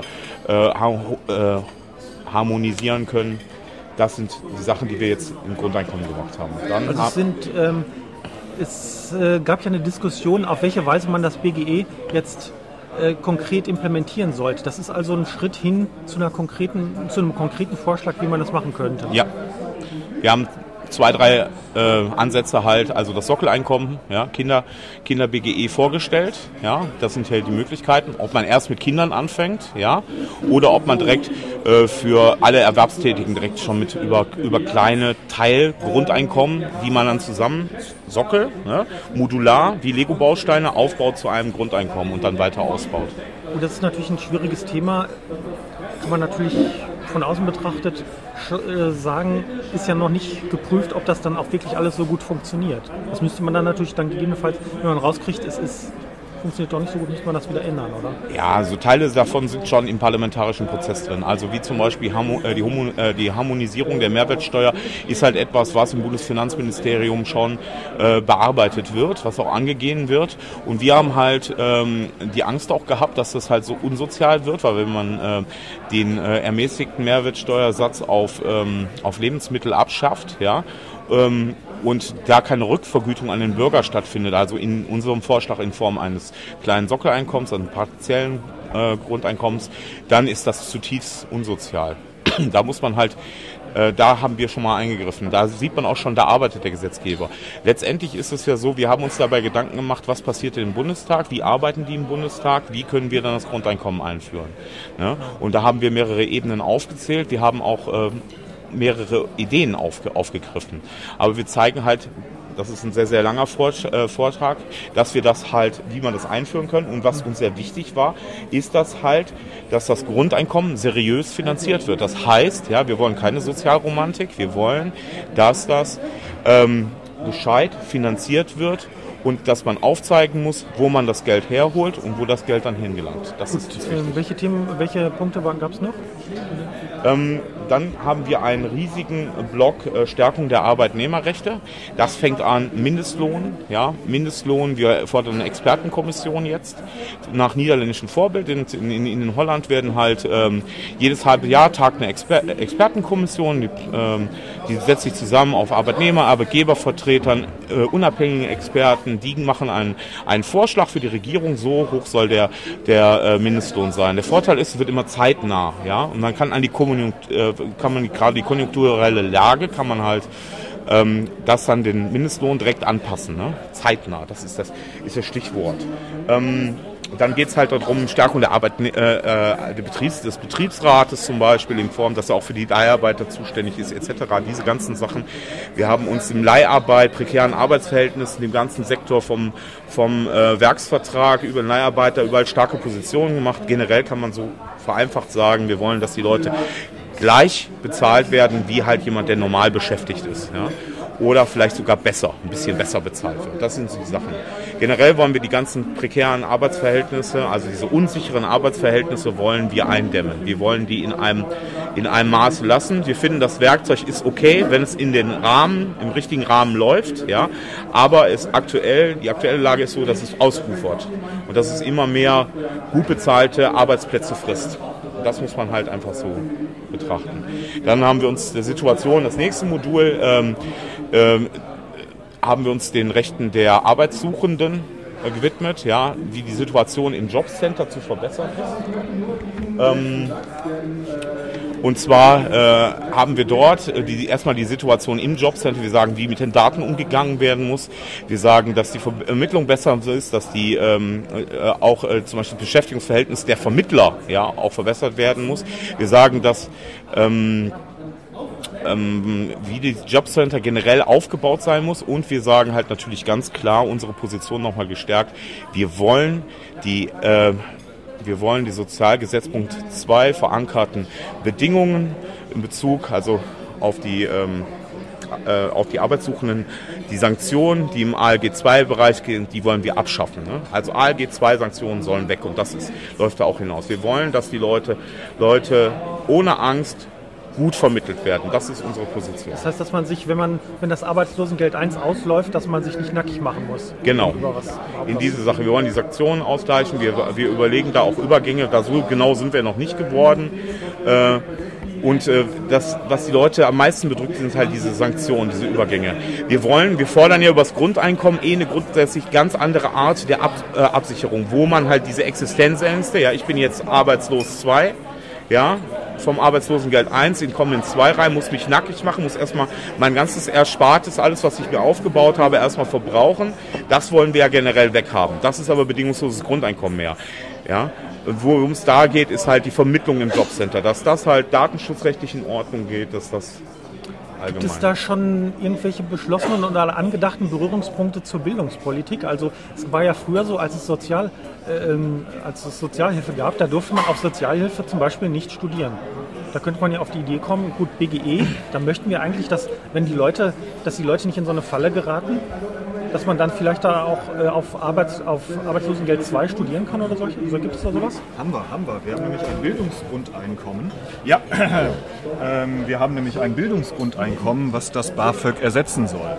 harmonisieren können. Das sind die Sachen, die wir jetzt im Grundeinkommen gemacht haben. Dann es gab ja eine Diskussion, auf welche Weise man das BGE jetzt konkret implementieren sollte. Das ist also ein Schritt hin zu einem konkreten Vorschlag, wie man das machen könnte. Ja, wir haben 2, 3 Ansätze halt, also das Sockeleinkommen, ja, Kinder-BGE vorgestellt, ja, das sind halt die Möglichkeiten, ob man erst mit Kindern anfängt, ja, oder ob man direkt für alle Erwerbstätigen direkt schon mit über kleine Teilgrundeinkommen, die man dann zusammen Sockel, ne, modular, wie Lego-Bausteine aufbaut zu einem Grundeinkommen und dann weiter ausbaut. Und das ist natürlich ein schwieriges Thema, kann man natürlich von außen betrachtet sagen, ist ja noch nicht geprüft, ob das dann auch wirklich alles so gut funktioniert. Das müsste man dann natürlich gegebenenfalls, wenn man rauskriegt, es ist funktioniert doch nicht so gut, müsste man das wieder ändern, oder? Ja, so Teile davon sind schon im parlamentarischen Prozess drin. Also wie zum Beispiel die Harmonisierung der Mehrwertsteuer ist halt etwas, was im Bundesfinanzministerium schon bearbeitet wird, was auch angegeben wird. Und wir haben halt die Angst auch gehabt, dass das halt so unsozial wird, weil wenn man den ermäßigten Mehrwertsteuersatz auf Lebensmittel abschafft, ja, und da keine Rückvergütung an den Bürger stattfindet, also in unserem Vorschlag in Form eines kleinen Sockeleinkommens, also partiellen Grundeinkommens, dann ist das zutiefst unsozial. Da muss man halt, da haben wir schon mal eingegriffen. Da sieht man auch schon, da arbeitet der Gesetzgeber. Letztendlich ist es ja so, wir haben uns dabei Gedanken gemacht, was passiert im Bundestag, wie arbeiten die im Bundestag, wie können wir dann das Grundeinkommen einführen. Ja? Und da haben wir mehrere Ebenen aufgezählt. Wir haben auch mehrere Ideen aufgegriffen. Aber wir zeigen halt, das ist ein sehr, sehr langer Vortrag, dass wir das halt, wie man das einführen können. Und was uns sehr wichtig war, ist das halt, dass das Grundeinkommen seriös finanziert wird. Das heißt, ja, wir wollen keine Sozialromantik, wir wollen, dass das gescheit finanziert wird und dass man aufzeigen muss, wo man das Geld herholt und wo das Geld dann hingelangt. Das ist wichtig. Welche Punkte gab es noch? Dann haben wir einen riesigen Block Stärkung der Arbeitnehmerrechte. Das fängt an Mindestlohn. Ja, Mindestlohn, wir fordern eine Expertenkommission jetzt nach niederländischem Vorbild. In Holland werden halt jedes halbe Jahr tagt eine Expertenkommission, die setzt sich zusammen auf Arbeitnehmer, Arbeitgebervertretern, unabhängigen Experten, die machen einen Vorschlag für die Regierung, so hoch soll der Mindestlohn sein. Der Vorteil ist, es wird immer zeitnah, ja, und man kann gerade die konjunkturelle Lage, kann man halt das dann den Mindestlohn direkt anpassen, ne? Zeitnah, das ist das Stichwort. Dann geht es halt darum, Stärkung der Arbeit des Betriebsrates zum Beispiel in Form, dass er auch für die Leiharbeiter zuständig ist etc. Diese ganzen Sachen. Wir haben uns im Leiharbeit, prekären Arbeitsverhältnissen, dem ganzen Sektor vom Werksvertrag über den Leiharbeiter überall starke Positionen gemacht. Generell kann man so vereinfacht sagen, wir wollen, dass die Leute gleich bezahlt werden, wie halt jemand, der normal beschäftigt ist. Ja? Oder vielleicht sogar ein bisschen besser bezahlt wird. Das sind so die Sachen. Generell wollen wir die ganzen prekären Arbeitsverhältnisse, also diese unsicheren Arbeitsverhältnisse, wollen wir eindämmen. Wir wollen die in einem Maße lassen. Wir finden, das Werkzeug ist okay, wenn es im richtigen Rahmen läuft. Ja? Aber die aktuelle Lage ist so, dass es ausufert und dass es immer mehr gut bezahlte Arbeitsplätze frisst. Das muss man halt einfach so betrachten. Dann haben wir uns der Situation, das nächste Modul, haben wir uns den Rechten der Arbeitssuchenden gewidmet, ja, wie die Situation im Jobcenter zu verbessern ist. Und zwar haben wir dort erstmal die Situation im Jobcenter. Wir sagen, wie mit den Daten umgegangen werden muss. Wir sagen, dass die Vermittlung besser ist, dass die auch zum Beispiel das Beschäftigungsverhältnis der Vermittler ja auch verbessert werden muss. Wir sagen, dass wie die Jobcenter generell aufgebaut sein muss, und wir sagen halt natürlich ganz klar unsere Position nochmal gestärkt. Wir wollen die Sozialgesetzpunkt 2 verankerten Bedingungen in Bezug also auf die Arbeitssuchenden, die Sanktionen, die im ALG-2-Bereich gehen, die wollen wir abschaffen. Ne? Also ALG-2-Sanktionen sollen weg, und das läuft da auch hinaus. Wir wollen, dass die Leute ohne Angst gut vermittelt werden. Das ist unsere Position. Das heißt, dass man sich, wenn das Arbeitslosengeld 1 ausläuft, dass man sich nicht nackig machen muss. Genau. In diese Sache. Wir wollen die Sanktionen ausgleichen. Wir überlegen da auch Übergänge. Da so genau sind wir noch nicht geworden. Und was die Leute am meisten bedrückt, sind halt diese Sanktionen, diese Übergänge. Wir fordern ja über das Grundeinkommen eine grundsätzlich ganz andere Art der Absicherung, wo man halt diese Existenzängste, ja, ich bin jetzt arbeitslos 2, ja, vom Arbeitslosengeld 1 in kommenden 2 rein, muss mich nackig machen, muss erstmal mein ganzes Erspartes, alles, was ich mir aufgebaut habe, erstmal verbrauchen. Das wollen wir ja generell weghaben. Das ist aber bedingungsloses Grundeinkommen mehr. Ja? Worum es da geht, ist halt die Vermittlung im Jobcenter. Dass das halt datenschutzrechtlich in Ordnung geht, dass das allgemein. Gibt es da schon irgendwelche beschlossenen oder angedachten Berührungspunkte zur Bildungspolitik? Also es war ja früher so, als es Sozialhilfe gab, da durfte man auf Sozialhilfe zum Beispiel nicht studieren. Da könnte man ja auf die Idee kommen, gut, BGE, da möchten wir eigentlich, dass die Leute nicht in so eine Falle geraten, dass man dann vielleicht da auch auf Arbeitslosengeld 2 studieren kann oder solche? Also gibt es da sowas? Haben wir. Wir haben nämlich ein Bildungsgrundeinkommen. Ja, wir haben nämlich ein Bildungsgrundeinkommen, was das BAföG ersetzen soll.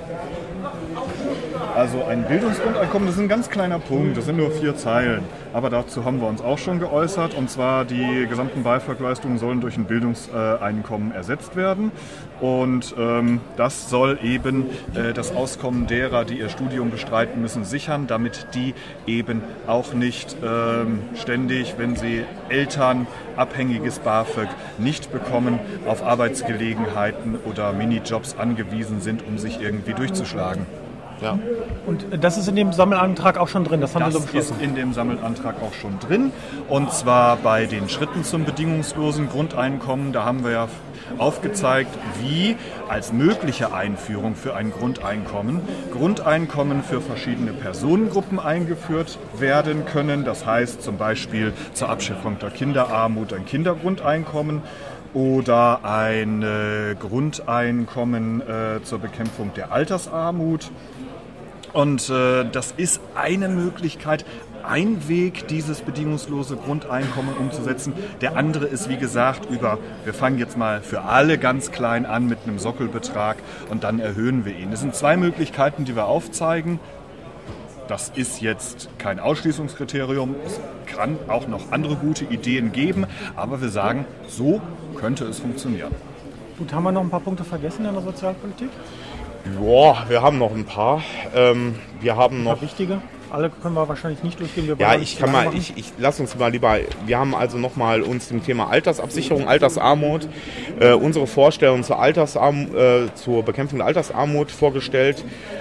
Also ein Bildungsgrundeinkommen, das ist ein ganz kleiner Punkt, das sind nur 4 Zeilen. Aber dazu haben wir uns auch schon geäußert. Und zwar die gesamten BAföG-Leistungen sollen durch ein Bildungseinkommen ersetzt werden. Und das soll eben das Auskommen derer, die ihr Studium bestreiten müssen, sichern, damit die eben auch nicht ständig, wenn sie elternabhängiges BAföG nicht bekommen, auf Arbeitsgelegenheiten oder Minijobs angewiesen sind, um sich irgendwie durchzuschlagen. Ja. Und das ist in dem Sammelantrag auch schon drin, das haben wir so Das beschlossen. ist in dem Sammelantrag auch schon drin. Und zwar bei den Schritten zum bedingungslosen Grundeinkommen. Da haben wir ja aufgezeigt, wie als mögliche Einführung für ein Grundeinkommen für verschiedene Personengruppen eingeführt werden können. Das heißt zum Beispiel zur Abschaffung der Kinderarmut ein Kindergrundeinkommen oder ein Grundeinkommen zur Bekämpfung der Altersarmut. Und das ist eine Möglichkeit, ein Weg, dieses bedingungslose Grundeinkommen umzusetzen. Der andere ist, wie gesagt, wir fangen jetzt mal für alle ganz klein an mit einem Sockelbetrag und dann erhöhen wir ihn. Das sind 2 Möglichkeiten, die wir aufzeigen. Das ist jetzt kein Ausschließungskriterium. Es kann auch noch andere gute Ideen geben, aber wir sagen, so könnte es funktionieren. Gut, haben wir noch ein paar Punkte vergessen in der Sozialpolitik? Ja, wir haben noch ein paar. Wir haben noch Wichtige? Alle können wir wahrscheinlich nicht durchgehen. Wir Ja, wollen ich nicht lange machen. lass uns mal lieber, wir haben also nochmal uns dem Thema Altersabsicherung, Altersarmut, unsere Vorstellung zur Bekämpfung der Altersarmut vorgestellt.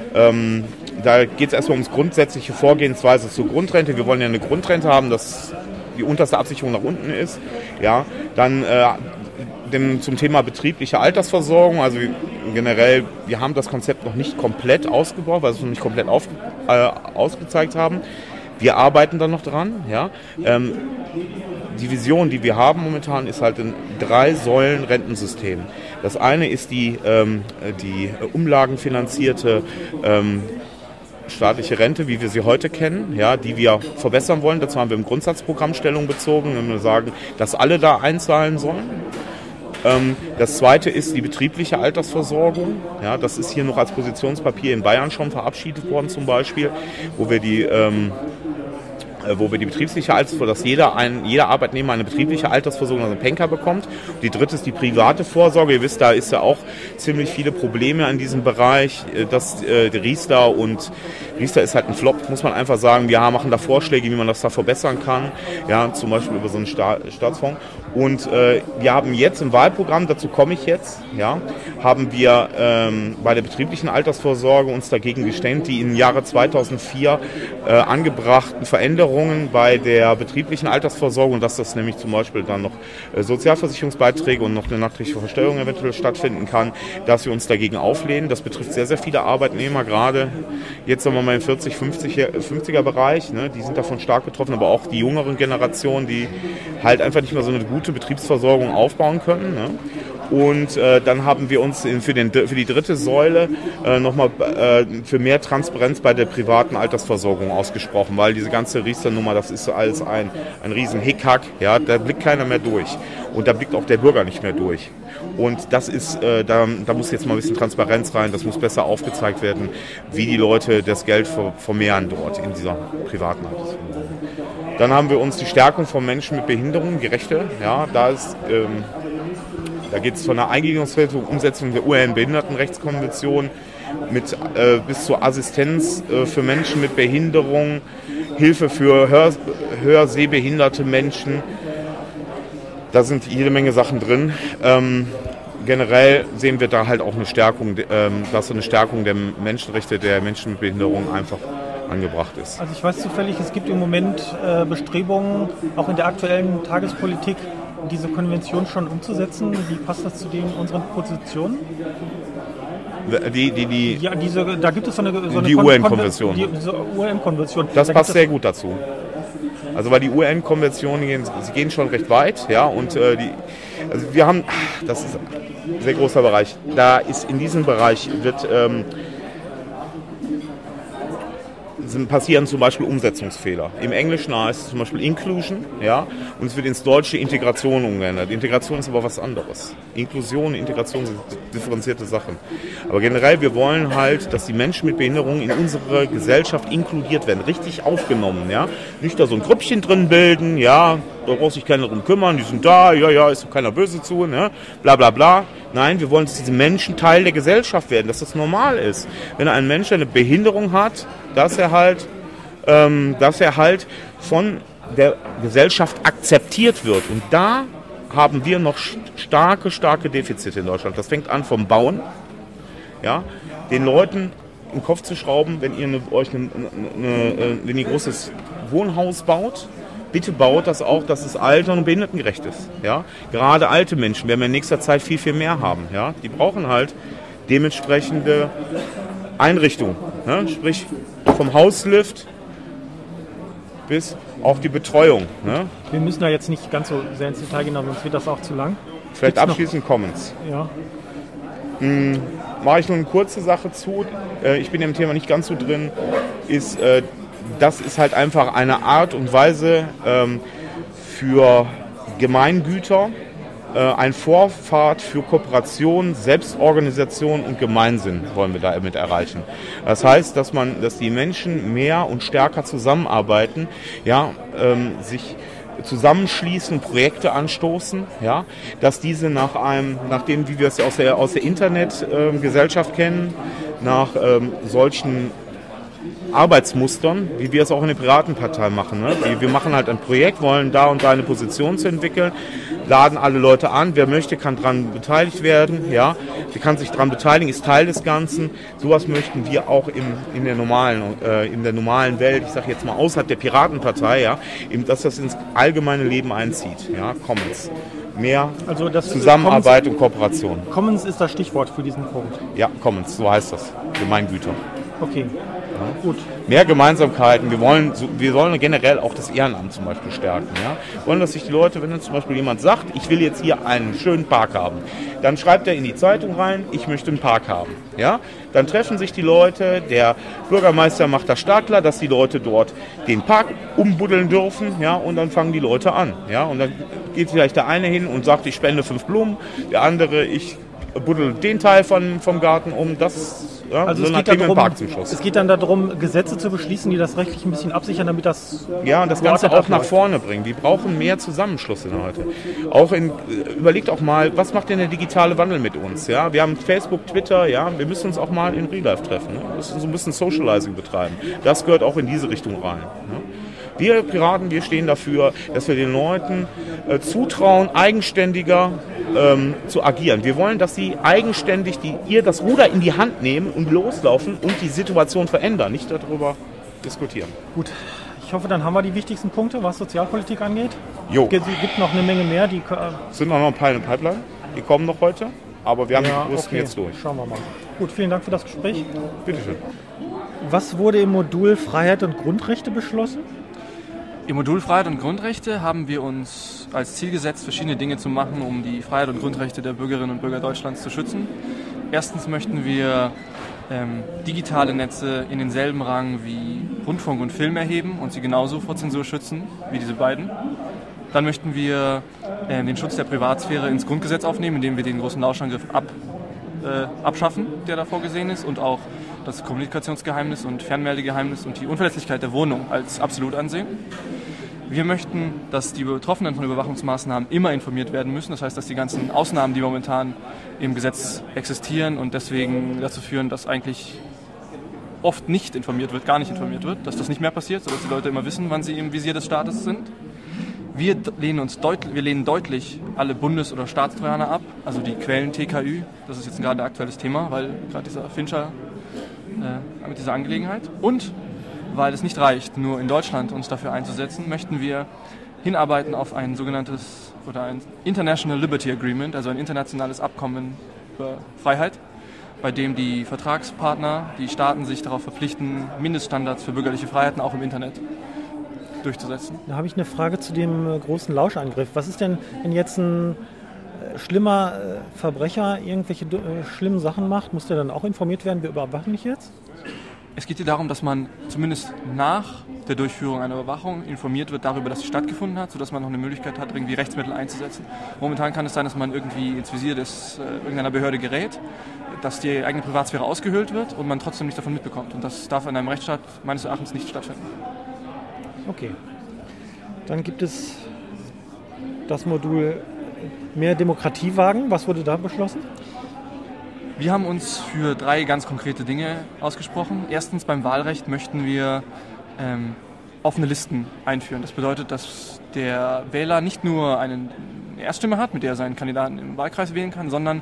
Da geht es erstmal ums grundsätzliche Vorgehensweise zur Grundrente. Wir wollen ja eine Grundrente haben, dass die unterste Absicherung nach unten ist. Ja, dann zum Thema betriebliche Altersversorgung, also generell, wir haben das Konzept noch nicht komplett ausgebaut, weil wir es noch nicht komplett ausgezeigt haben. Wir arbeiten da noch dran. Ja. Die Vision, die wir haben momentan, ist halt ein 3-Säulen-Rentensystem. Das eine ist die umlagenfinanzierte staatliche Rente, wie wir sie heute kennen, ja, die wir verbessern wollen. Dazu haben wir im Grundsatzprogramm Stellung bezogen, wenn wir sagen, dass alle da einzahlen sollen. Das zweite ist die betriebliche Altersversorgung. Ja, das ist hier noch als Positionspapier in Bayern schon verabschiedet worden zum Beispiel, wo wir die betriebliche Altersvorsorge, dass jeder Arbeitnehmer eine betriebliche Altersversorgung, also einen Penker bekommt. Die dritte ist die private Vorsorge. Ihr wisst, da ist ja auch ziemlich viele Probleme in diesem Bereich. Riester ist halt ein Flop, muss man einfach sagen. Wir machen da Vorschläge, wie man das da verbessern kann. Ja, zum Beispiel über so einen Staatsfonds. Und wir haben jetzt im Wahlprogramm, dazu komme ich jetzt, ja, haben wir bei der betrieblichen Altersvorsorge uns dagegen gestemmt, die im Jahre 2004 angebrachten Veränderungen bei der betrieblichen Altersversorgung, dass das nämlich zum Beispiel dann noch Sozialversicherungsbeiträge und noch eine nachträgliche Versteuerung eventuell stattfinden kann, dass wir uns dagegen auflehnen. Das betrifft sehr, sehr viele Arbeitnehmer, gerade jetzt sagen wir mal im 40-50er Bereich, ne, die sind davon stark betroffen, aber auch die jüngeren Generationen, die halt einfach nicht mehr so eine gute Betriebsversorgung aufbauen können. Ne. Und dann haben wir uns für die dritte Säule nochmal für mehr Transparenz bei der privaten Altersversorgung ausgesprochen, weil diese ganze Riester-Nummer, das ist so alles ein riesen Hickhack, ja, da blickt keiner mehr durch und da blickt auch der Bürger nicht mehr durch. Und das ist, da muss jetzt mal ein bisschen Transparenz rein, das muss besser aufgezeigt werden, wie die Leute das Geld vermehren dort in dieser privaten Altersversorgung. Dann haben wir uns die Stärkung von Menschen mit Behinderung, die Rechte, ja, da geht es von der Eingliederungsregelung, Umsetzung der UN-Behindertenrechtskonvention mit bis zur Assistenz für Menschen mit Behinderung, Hilfe für hörsehbehinderte Menschen. Da sind jede Menge Sachen drin. Generell sehen wir da halt auch eine Stärkung, dass eine Stärkung der Menschenrechte der Menschen mit Behinderung einfach angebracht ist. Also ich weiß zufällig, es gibt im Moment Bestrebungen, auch in der aktuellen Tagespolitik, diese Konvention schon umzusetzen. Wie passt das zu unseren Positionen? Da gibt es so eine die UN-Konvention. Diese UN-Konvention. Das passt sehr gut dazu. Also weil die UN-Konventionen gehen schon recht weit, ja, und wir haben, das ist ein sehr großer Bereich. Da ist in diesem Bereich passieren zum Beispiel Umsetzungsfehler. Im Englischen heißt es zum Beispiel Inclusion, ja, und es wird ins Deutsche Integration umgeändert. Integration ist aber was anderes. Inklusion und Integration sind differenzierte Sachen. Aber generell, wir wollen halt, dass die Menschen mit Behinderungen in unsere Gesellschaft inkludiert werden, richtig aufgenommen, ja. Nicht da so ein Grüppchen drin bilden, ja, da braucht sich keiner drum kümmern, die sind da, ja, ist doch keiner böse zu, ne, bla bla bla. Nein, wir wollen, dass diese Menschen Teil der Gesellschaft werden, dass das normal ist. Wenn ein Mensch eine Behinderung hat, dass er halt von der Gesellschaft akzeptiert wird. Und da haben wir noch starke Defizite in Deutschland. Das fängt an vom Bauen, ja, den Leuten im Kopf zu schrauben, wenn ihr wenn ihr großes Wohnhaus baut, bitte baut das auch, dass es altern- und behindertengerecht ist. Ja? Gerade alte Menschen werden wir in nächster Zeit viel mehr haben. Ja? Die brauchen halt dementsprechende Einrichtungen. Ne? Sprich, vom Hauslift bis auf die Betreuung. Ne? Wir müssen da jetzt nicht ganz so sehr ins Detail gehen, sonst wird das auch zu lang. Vielleicht abschließend Comments. Ja. Mache ich nur eine kurze Sache zu. Ich bin im Thema nicht ganz so drin. Das ist halt einfach eine Art und Weise für Gemeingüter, ein Vorpfad für Kooperation, Selbstorganisation und Gemeinsinn wollen wir damit erreichen. Das heißt, dass die Menschen mehr und stärker zusammenarbeiten, ja, sich zusammenschließen, Projekte anstoßen, ja, dass diese nachdem, wie wir es aus der Internetgesellschaft kennen, nach solchen Arbeitsmustern, wie wir es auch in der Piratenpartei machen. Ne? Wir machen halt ein Projekt, wollen da und da eine Position zu entwickeln, laden alle Leute an, wer möchte, kann daran beteiligt werden, ja, der kann sich daran beteiligen, ist Teil des Ganzen. Sowas möchten wir auch in der normalen Welt, ich sage jetzt mal außerhalb der Piratenpartei, ja, dass das ins allgemeine Leben einzieht. Ja, Commons. Mehr Zusammenarbeit und Kooperation. Commons ist das Stichwort für diesen Punkt. Ja, Commons, so heißt das. Gemeingüter. Okay. Ja, gut. Mehr Gemeinsamkeiten. Wir wollen generell auch das Ehrenamt zum Beispiel stärken. Ja? Wir wollen, dass sich die Leute, wenn zum Beispiel jemand sagt, ich will jetzt hier einen schönen Park haben, dann schreibt er in die Zeitung rein, ich möchte einen Park haben. Ja? Dann treffen sich die Leute, der Bürgermeister macht das startklar, dass die Leute dort den Park umbuddeln dürfen, ja? Und dann fangen die Leute an. Ja? Und dann geht vielleicht der eine hin und sagt, ich spende 5 Blumen, der andere, ich buddel den Teil vom Garten um, also es geht dann darum, Gesetze zu beschließen, die das rechtlich ein bisschen absichern, damit das... Ja, und das Ganze auch nach vorne bringen. Wir brauchen mehr Zusammenschluss in heute. Überlegt auch mal, was macht denn der digitale Wandel mit uns? Ja? Wir haben Facebook, Twitter, ja? Wir müssen uns auch mal in Real Life treffen. Ne? Wir müssen so ein bisschen Socializing betreiben. Das gehört auch in diese Richtung rein. Ne? Wir Piraten, wir stehen dafür, dass wir den Leuten zutrauen, eigenständiger zu agieren. Wir wollen, dass sie eigenständig das Ruder in die Hand nehmen und loslaufen und die Situation verändern, nicht darüber diskutieren. Gut, ich hoffe, dann haben wir die wichtigsten Punkte, was Sozialpolitik angeht. Jo. Es gibt noch eine Menge mehr. Sind noch ein paar in der Pipeline, die kommen noch heute, aber wir haben die größten jetzt durch. Schauen wir mal. Gut, vielen Dank für das Gespräch. Bitteschön. Was wurde im Modul Freiheit und Grundrechte beschlossen? Im Modul Freiheit und Grundrechte haben wir uns als Ziel gesetzt, verschiedene Dinge zu machen, um die Freiheit und Grundrechte der Bürgerinnen und Bürger Deutschlands zu schützen. Erstens möchten wir digitale Netze in denselben Rang wie Rundfunk und Film erheben und sie genauso vor Zensur schützen wie diese beiden. Dann möchten wir den Schutz der Privatsphäre ins Grundgesetz aufnehmen, indem wir den großen Lauschangriff abschaffen, der da vorgesehen ist, und auch das Kommunikationsgeheimnis und Fernmeldegeheimnis und die Unverletzlichkeit der Wohnung als absolut ansehen. Wir möchten, dass die Betroffenen von Überwachungsmaßnahmen immer informiert werden müssen. Das heißt, dass die ganzen Ausnahmen, die momentan im Gesetz existieren und deswegen dazu führen, dass eigentlich oft nicht informiert wird, gar nicht informiert wird, dass das nicht mehr passiert, sodass die Leute immer wissen, wann sie im Visier des Staates sind. Wir lehnen deutlich alle Bundes- oder Staatstrojaner ab, also die Quellen TKÜ. Das ist jetzt gerade ein aktuelles Thema, weil gerade dieser Fincher mit dieser Angelegenheit. Und weil es nicht reicht, nur in Deutschland uns dafür einzusetzen, möchten wir hinarbeiten auf ein sogenanntes oder ein International Liberty Agreement, also ein internationales Abkommen über Freiheit, bei dem die Vertragspartner, die Staaten sich darauf verpflichten, Mindeststandards für bürgerliche Freiheiten auch im Internet durchzusetzen. Da habe ich eine Frage zu dem großen Lauschangriff. Was ist denn, wenn jetzt ein schlimmer Verbrecher irgendwelche schlimmen Sachen macht, muss der dann auch informiert werden, wir überwachen dich jetzt? Es geht hier darum, dass man zumindest nach der Durchführung einer Überwachung informiert wird darüber, dass sie stattgefunden hat, sodass man noch eine Möglichkeit hat, irgendwie Rechtsmittel einzusetzen. Momentan kann es sein, dass man irgendwie ins Visier irgendeiner Behörde gerät, dass die eigene Privatsphäre ausgehöhlt wird und man trotzdem nichts davon mitbekommt. Und das darf in einem Rechtsstaat meines Erachtens nicht stattfinden. Okay. Dann gibt es das Modul mehr Demokratie wagen. Was wurde da beschlossen? Wir haben uns für 3 ganz konkrete Dinge ausgesprochen. Erstens, beim Wahlrecht möchten wir offene Listen einführen. Das bedeutet, dass der Wähler nicht nur eine Erststimme hat, mit der er seinen Kandidaten im Wahlkreis wählen kann, sondern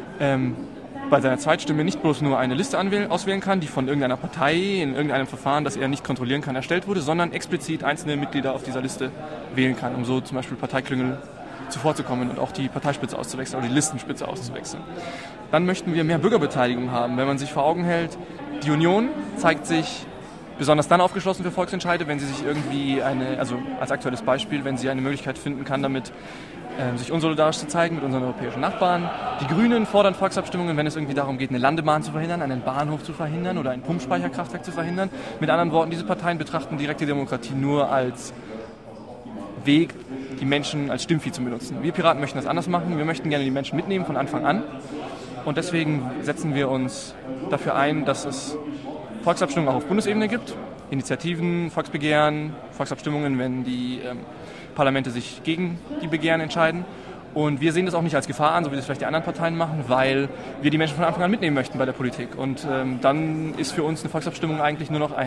bei seiner Zweitstimme nicht bloß nur eine Liste auswählen kann, die von irgendeiner Partei in irgendeinem Verfahren, das er nicht kontrollieren kann, erstellt wurde, sondern explizit einzelne Mitglieder auf dieser Liste wählen kann, um so zum Beispiel Parteiklüngel zuvorzukommen und auch die Parteispitze auszuwechseln oder die Listenspitze auszuwechseln. Dann möchten wir mehr Bürgerbeteiligung haben. Wenn man sich vor Augen hält, die Union zeigt sich besonders dann aufgeschlossen für Volksentscheide, wenn sie sich irgendwie also als aktuelles Beispiel, wenn sie eine Möglichkeit finden kann, damit sich unsolidarisch zu zeigen mit unseren europäischen Nachbarn. Die Grünen fordern Volksabstimmungen, wenn es irgendwie darum geht, eine Landebahn zu verhindern, einen Bahnhof zu verhindern oder ein Pumpspeicherkraftwerk zu verhindern. Mit anderen Worten, diese Parteien betrachten direkte Demokratie nur als Weg, die Menschen als Stimmvieh zu benutzen. Wir Piraten möchten das anders machen. Wir möchten gerne die Menschen mitnehmen von Anfang an. Und deswegen setzen wir uns dafür ein, dass es Volksabstimmungen auch auf Bundesebene gibt. Initiativen, Volksbegehren, Volksabstimmungen, wenn die Parlamente sich gegen die Begehren entscheiden. Und wir sehen das auch nicht als Gefahr an, so wie das vielleicht die anderen Parteien machen, weil wir die Menschen von Anfang an mitnehmen möchten bei der Politik. Und dann ist für uns eine Volksabstimmung eigentlich nur noch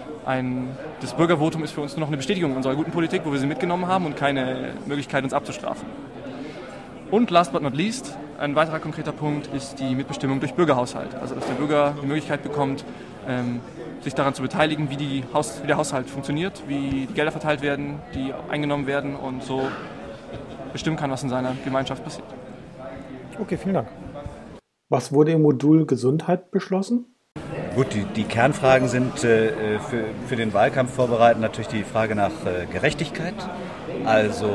das Bürgervotum ist für uns nur noch eine Bestätigung unserer guten Politik, wo wir sie mitgenommen haben und keine Möglichkeit, uns abzustrafen. Und last but not least, ein weiterer konkreter Punkt ist die Mitbestimmung durch Bürgerhaushalt. Also dass der Bürger die Möglichkeit bekommt, sich daran zu beteiligen, wie der Haushalt funktioniert, wie die Gelder verteilt werden, die eingenommen werden und so bestimmen kann, was in seiner Gemeinschaft passiert. Okay, vielen Dank. Was wurde im Modul Gesundheit beschlossen? Gut, die Kernfragen sind für den Wahlkampf vorbereitend natürlich die Frage nach Gerechtigkeit, also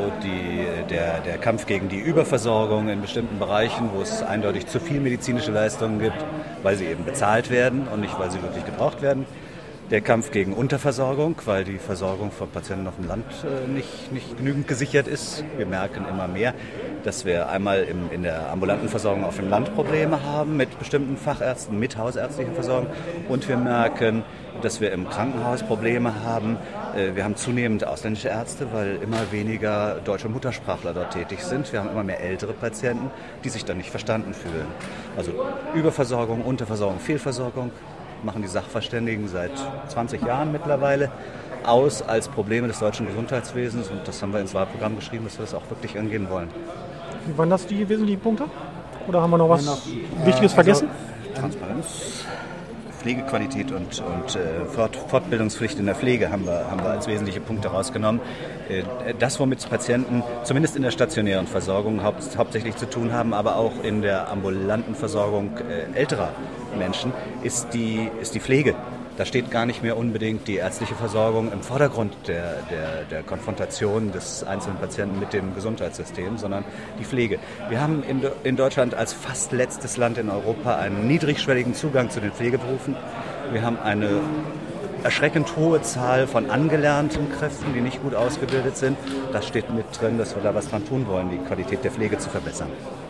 der Kampf gegen die Überversorgung in bestimmten Bereichen, wo es eindeutig zu viel medizinische Leistungen gibt, weil sie eben bezahlt werden und nicht, weil sie wirklich gebraucht werden. Der Kampf gegen Unterversorgung, weil die Versorgung von Patienten auf dem Land nicht genügend gesichert ist. Wir merken immer mehr, dass wir einmal in der ambulanten Versorgung auf dem Land Probleme haben mit bestimmten Fachärzten, mit hausärztlicher Versorgung. Und wir merken, dass wir im Krankenhaus Probleme haben. Wir haben zunehmend ausländische Ärzte, weil immer weniger deutsche Muttersprachler dort tätig sind. Wir haben immer mehr ältere Patienten, die sich dann nicht verstanden fühlen. Also Überversorgung, Unterversorgung, Fehlversorgung machen die Sachverständigen seit 20 Jahren mittlerweile aus als Probleme des deutschen Gesundheitswesens. Und das haben wir ins Wahlprogramm geschrieben, dass wir das auch wirklich angehen wollen. Wie waren das die wesentlichen Punkte? Oder haben wir noch was Wichtiges vergessen? Transparenz, Pflegequalität und Fortbildungspflicht in der Pflege haben wir als wesentliche Punkte rausgenommen. Das, womit Patienten zumindest in der stationären Versorgung hauptsächlich zu tun haben, aber auch in der ambulanten Versorgung älterer Menschen, ist die Pflege. Da steht gar nicht mehr unbedingt die ärztliche Versorgung im Vordergrund der Konfrontation des einzelnen Patienten mit dem Gesundheitssystem, sondern die Pflege. Wir haben in Deutschland als fast letztes Land in Europa einen niedrigschwelligen Zugang zu den Pflegeberufen. Wir haben eine erschreckend hohe Zahl von angelernten Kräften, die nicht gut ausgebildet sind. Das steht mit drin, dass wir da was dran tun wollen, die Qualität der Pflege zu verbessern.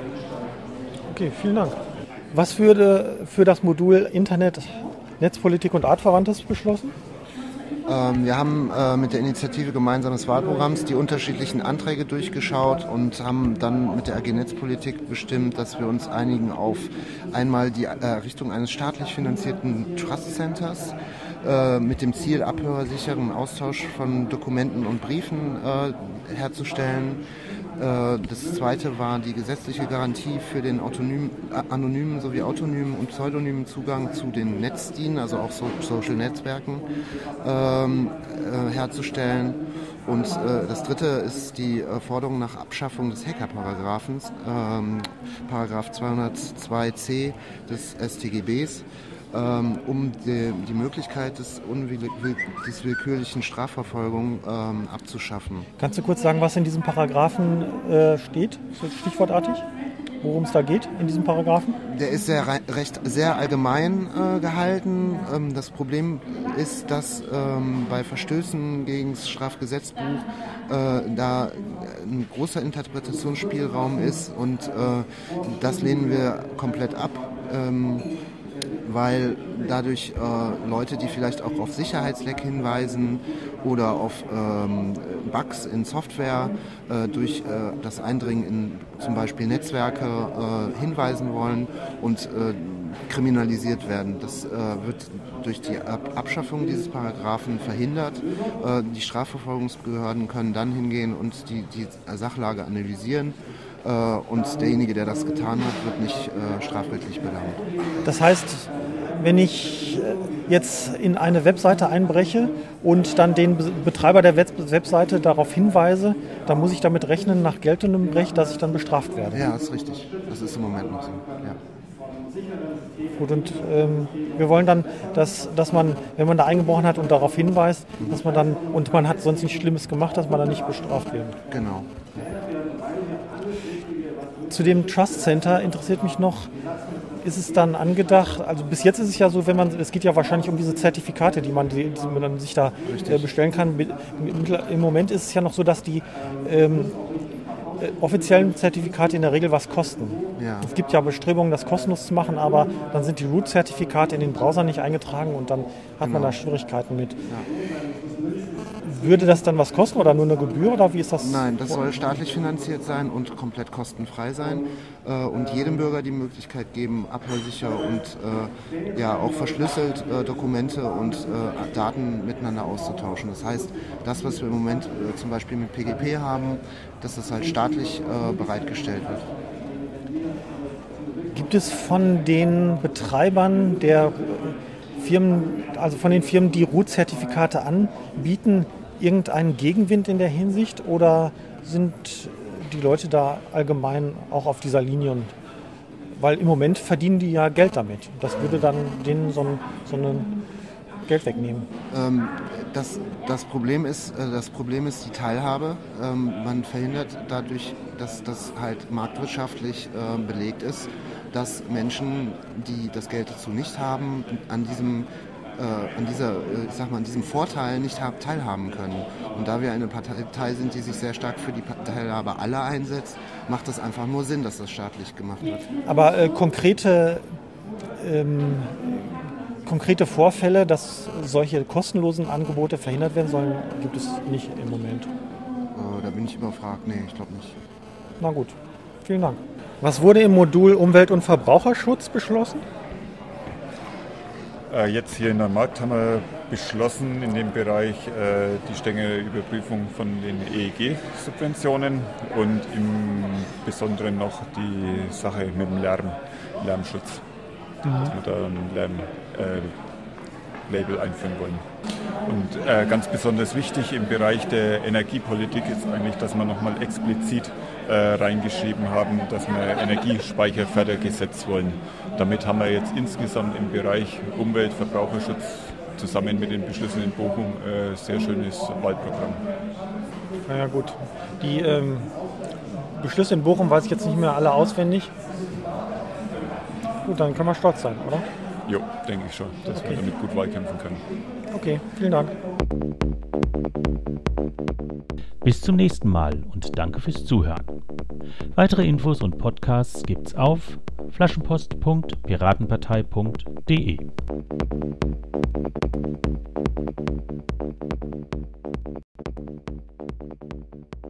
Okay, vielen Dank. Was würde für das Modul Internet, Netzpolitik und Artverwandtes beschlossen? Wir haben mit der Initiative Gemeinsames Wahlprogramms die unterschiedlichen Anträge durchgeschaut und haben dann mit der AG Netzpolitik bestimmt, dass wir uns einigen auf einmal die Errichtung eines staatlich finanzierten Trust Centers mit dem Ziel, abhörsicheren Austausch von Dokumenten und Briefen herzustellen. Das zweite war die gesetzliche Garantie für den anonymen sowie autonomen und pseudonymen Zugang zu den Netzdiensten, also auch Social Netzwerken, herzustellen. Und das dritte ist die Forderung nach Abschaffung des Hacker-Paragraphens, Paragraph 202c des StGBs, um die Möglichkeit des willkürlichen Strafverfolgung abzuschaffen. Kannst du kurz sagen, was in diesem Paragraphen steht, so stichwortartig? worum es da geht in diesem Paragraphen? Der ist sehr allgemein gehalten. Das Problem ist, dass bei Verstößen gegen das Strafgesetzbuch da ein großer Interpretationsspielraum ist und das lehnen wir komplett ab. Weil dadurch Leute, die vielleicht auch auf Sicherheitsleck hinweisen oder auf Bugs in Software durch das Eindringen in zum Beispiel Netzwerke hinweisen wollen und kriminalisiert werden. Das wird durch die Abschaffung dieses Paragraphen verhindert. Die Strafverfolgungsbehörden können dann hingehen und die Sachlage analysieren. Und derjenige, der das getan hat, wird nicht strafrechtlich belangt. Das heißt, wenn ich jetzt in eine Webseite einbreche und dann den Betreiber der Webseite darauf hinweise, dann muss ich damit rechnen, nach geltendem Recht, dass ich dann bestraft werde. Ja, das ist richtig. Das ist im Moment noch so. Ja. Gut, und wir wollen dann, dass man, wenn man da eingebrochen hat und darauf hinweist, dass man dann, und man hat sonst nichts Schlimmes gemacht, dass man dann nicht bestraft wird. Genau. Zu dem Trust Center interessiert mich noch, ist es dann angedacht, also bis jetzt ist es ja so, es geht ja wahrscheinlich um diese Zertifikate, die man dann sich da bestellen kann. Im Moment ist es ja noch so, dass die offiziellen Zertifikate in der Regel was kosten. Ja. Es gibt ja Bestrebungen, das kostenlos zu machen, aber dann sind die Root-Zertifikate in den Browser nicht eingetragen und dann hat man da Schwierigkeiten mit. Ja. Würde das dann was kosten oder nur eine Gebühr oder wie ist das? Nein, das soll staatlich finanziert sein und komplett kostenfrei sein und jedem Bürger die Möglichkeit geben, abhörsicher und auch verschlüsselt Dokumente und Daten miteinander auszutauschen. Das heißt, das, was wir im Moment zum Beispiel mit PGP haben, dass das halt staatlich bereitgestellt wird. Gibt es von den Betreibern der Firmen, also von den Firmen, die Root-Zertifikate anbieten, irgendeinen Gegenwind in der Hinsicht oder sind die Leute da allgemein auch auf dieser Linie? Weil im Moment verdienen die ja Geld damit. Das würde dann denen so ein Geld wegnehmen. Das Problem ist die Teilhabe. Man verhindert dadurch, dass das halt marktwirtschaftlich belegt ist, dass Menschen, die das Geld dazu nicht haben, an diesem Vorteil nicht teilhaben können. Und da wir eine Partei sind, die sich sehr stark für die Teilhabe aller einsetzt, macht es einfach nur Sinn, dass das staatlich gemacht wird. Aber konkrete Vorfälle, dass solche kostenlosen Angebote verhindert werden sollen, gibt es nicht im Moment. Da bin ich überfragt. Nee, ich glaube nicht. Na gut, vielen Dank. Was wurde im Modul Umwelt- und Verbraucherschutz beschlossen? Jetzt hier in der Markt haben wir beschlossen, in dem Bereich die strenge Überprüfung von den EEG-Subventionen und im Besonderen noch die Sache mit dem Lärmschutz. Dass wir da ein Lärmlabel einführen wollen. Und ganz besonders wichtig im Bereich der Energiepolitik ist eigentlich, dass wir nochmal explizit reingeschrieben haben, dass wir Energiespeicherförder gesetzt wollen. Damit haben wir jetzt insgesamt im Bereich Umwelt, Verbraucherschutz zusammen mit den Beschlüssen in Bochum ein sehr schönes Wahlprogramm. Na ja gut, die Beschlüsse in Bochum weiß ich jetzt nicht mehr alle auswendig. Gut, dann können wir stolz sein, oder? Jo, denke ich schon, dass wir damit gut wahlkämpfen können. Okay, vielen Dank. Bis zum nächsten Mal und danke fürs Zuhören. Weitere Infos und Podcasts gibt's auf flaschenpost.piratenpartei.de.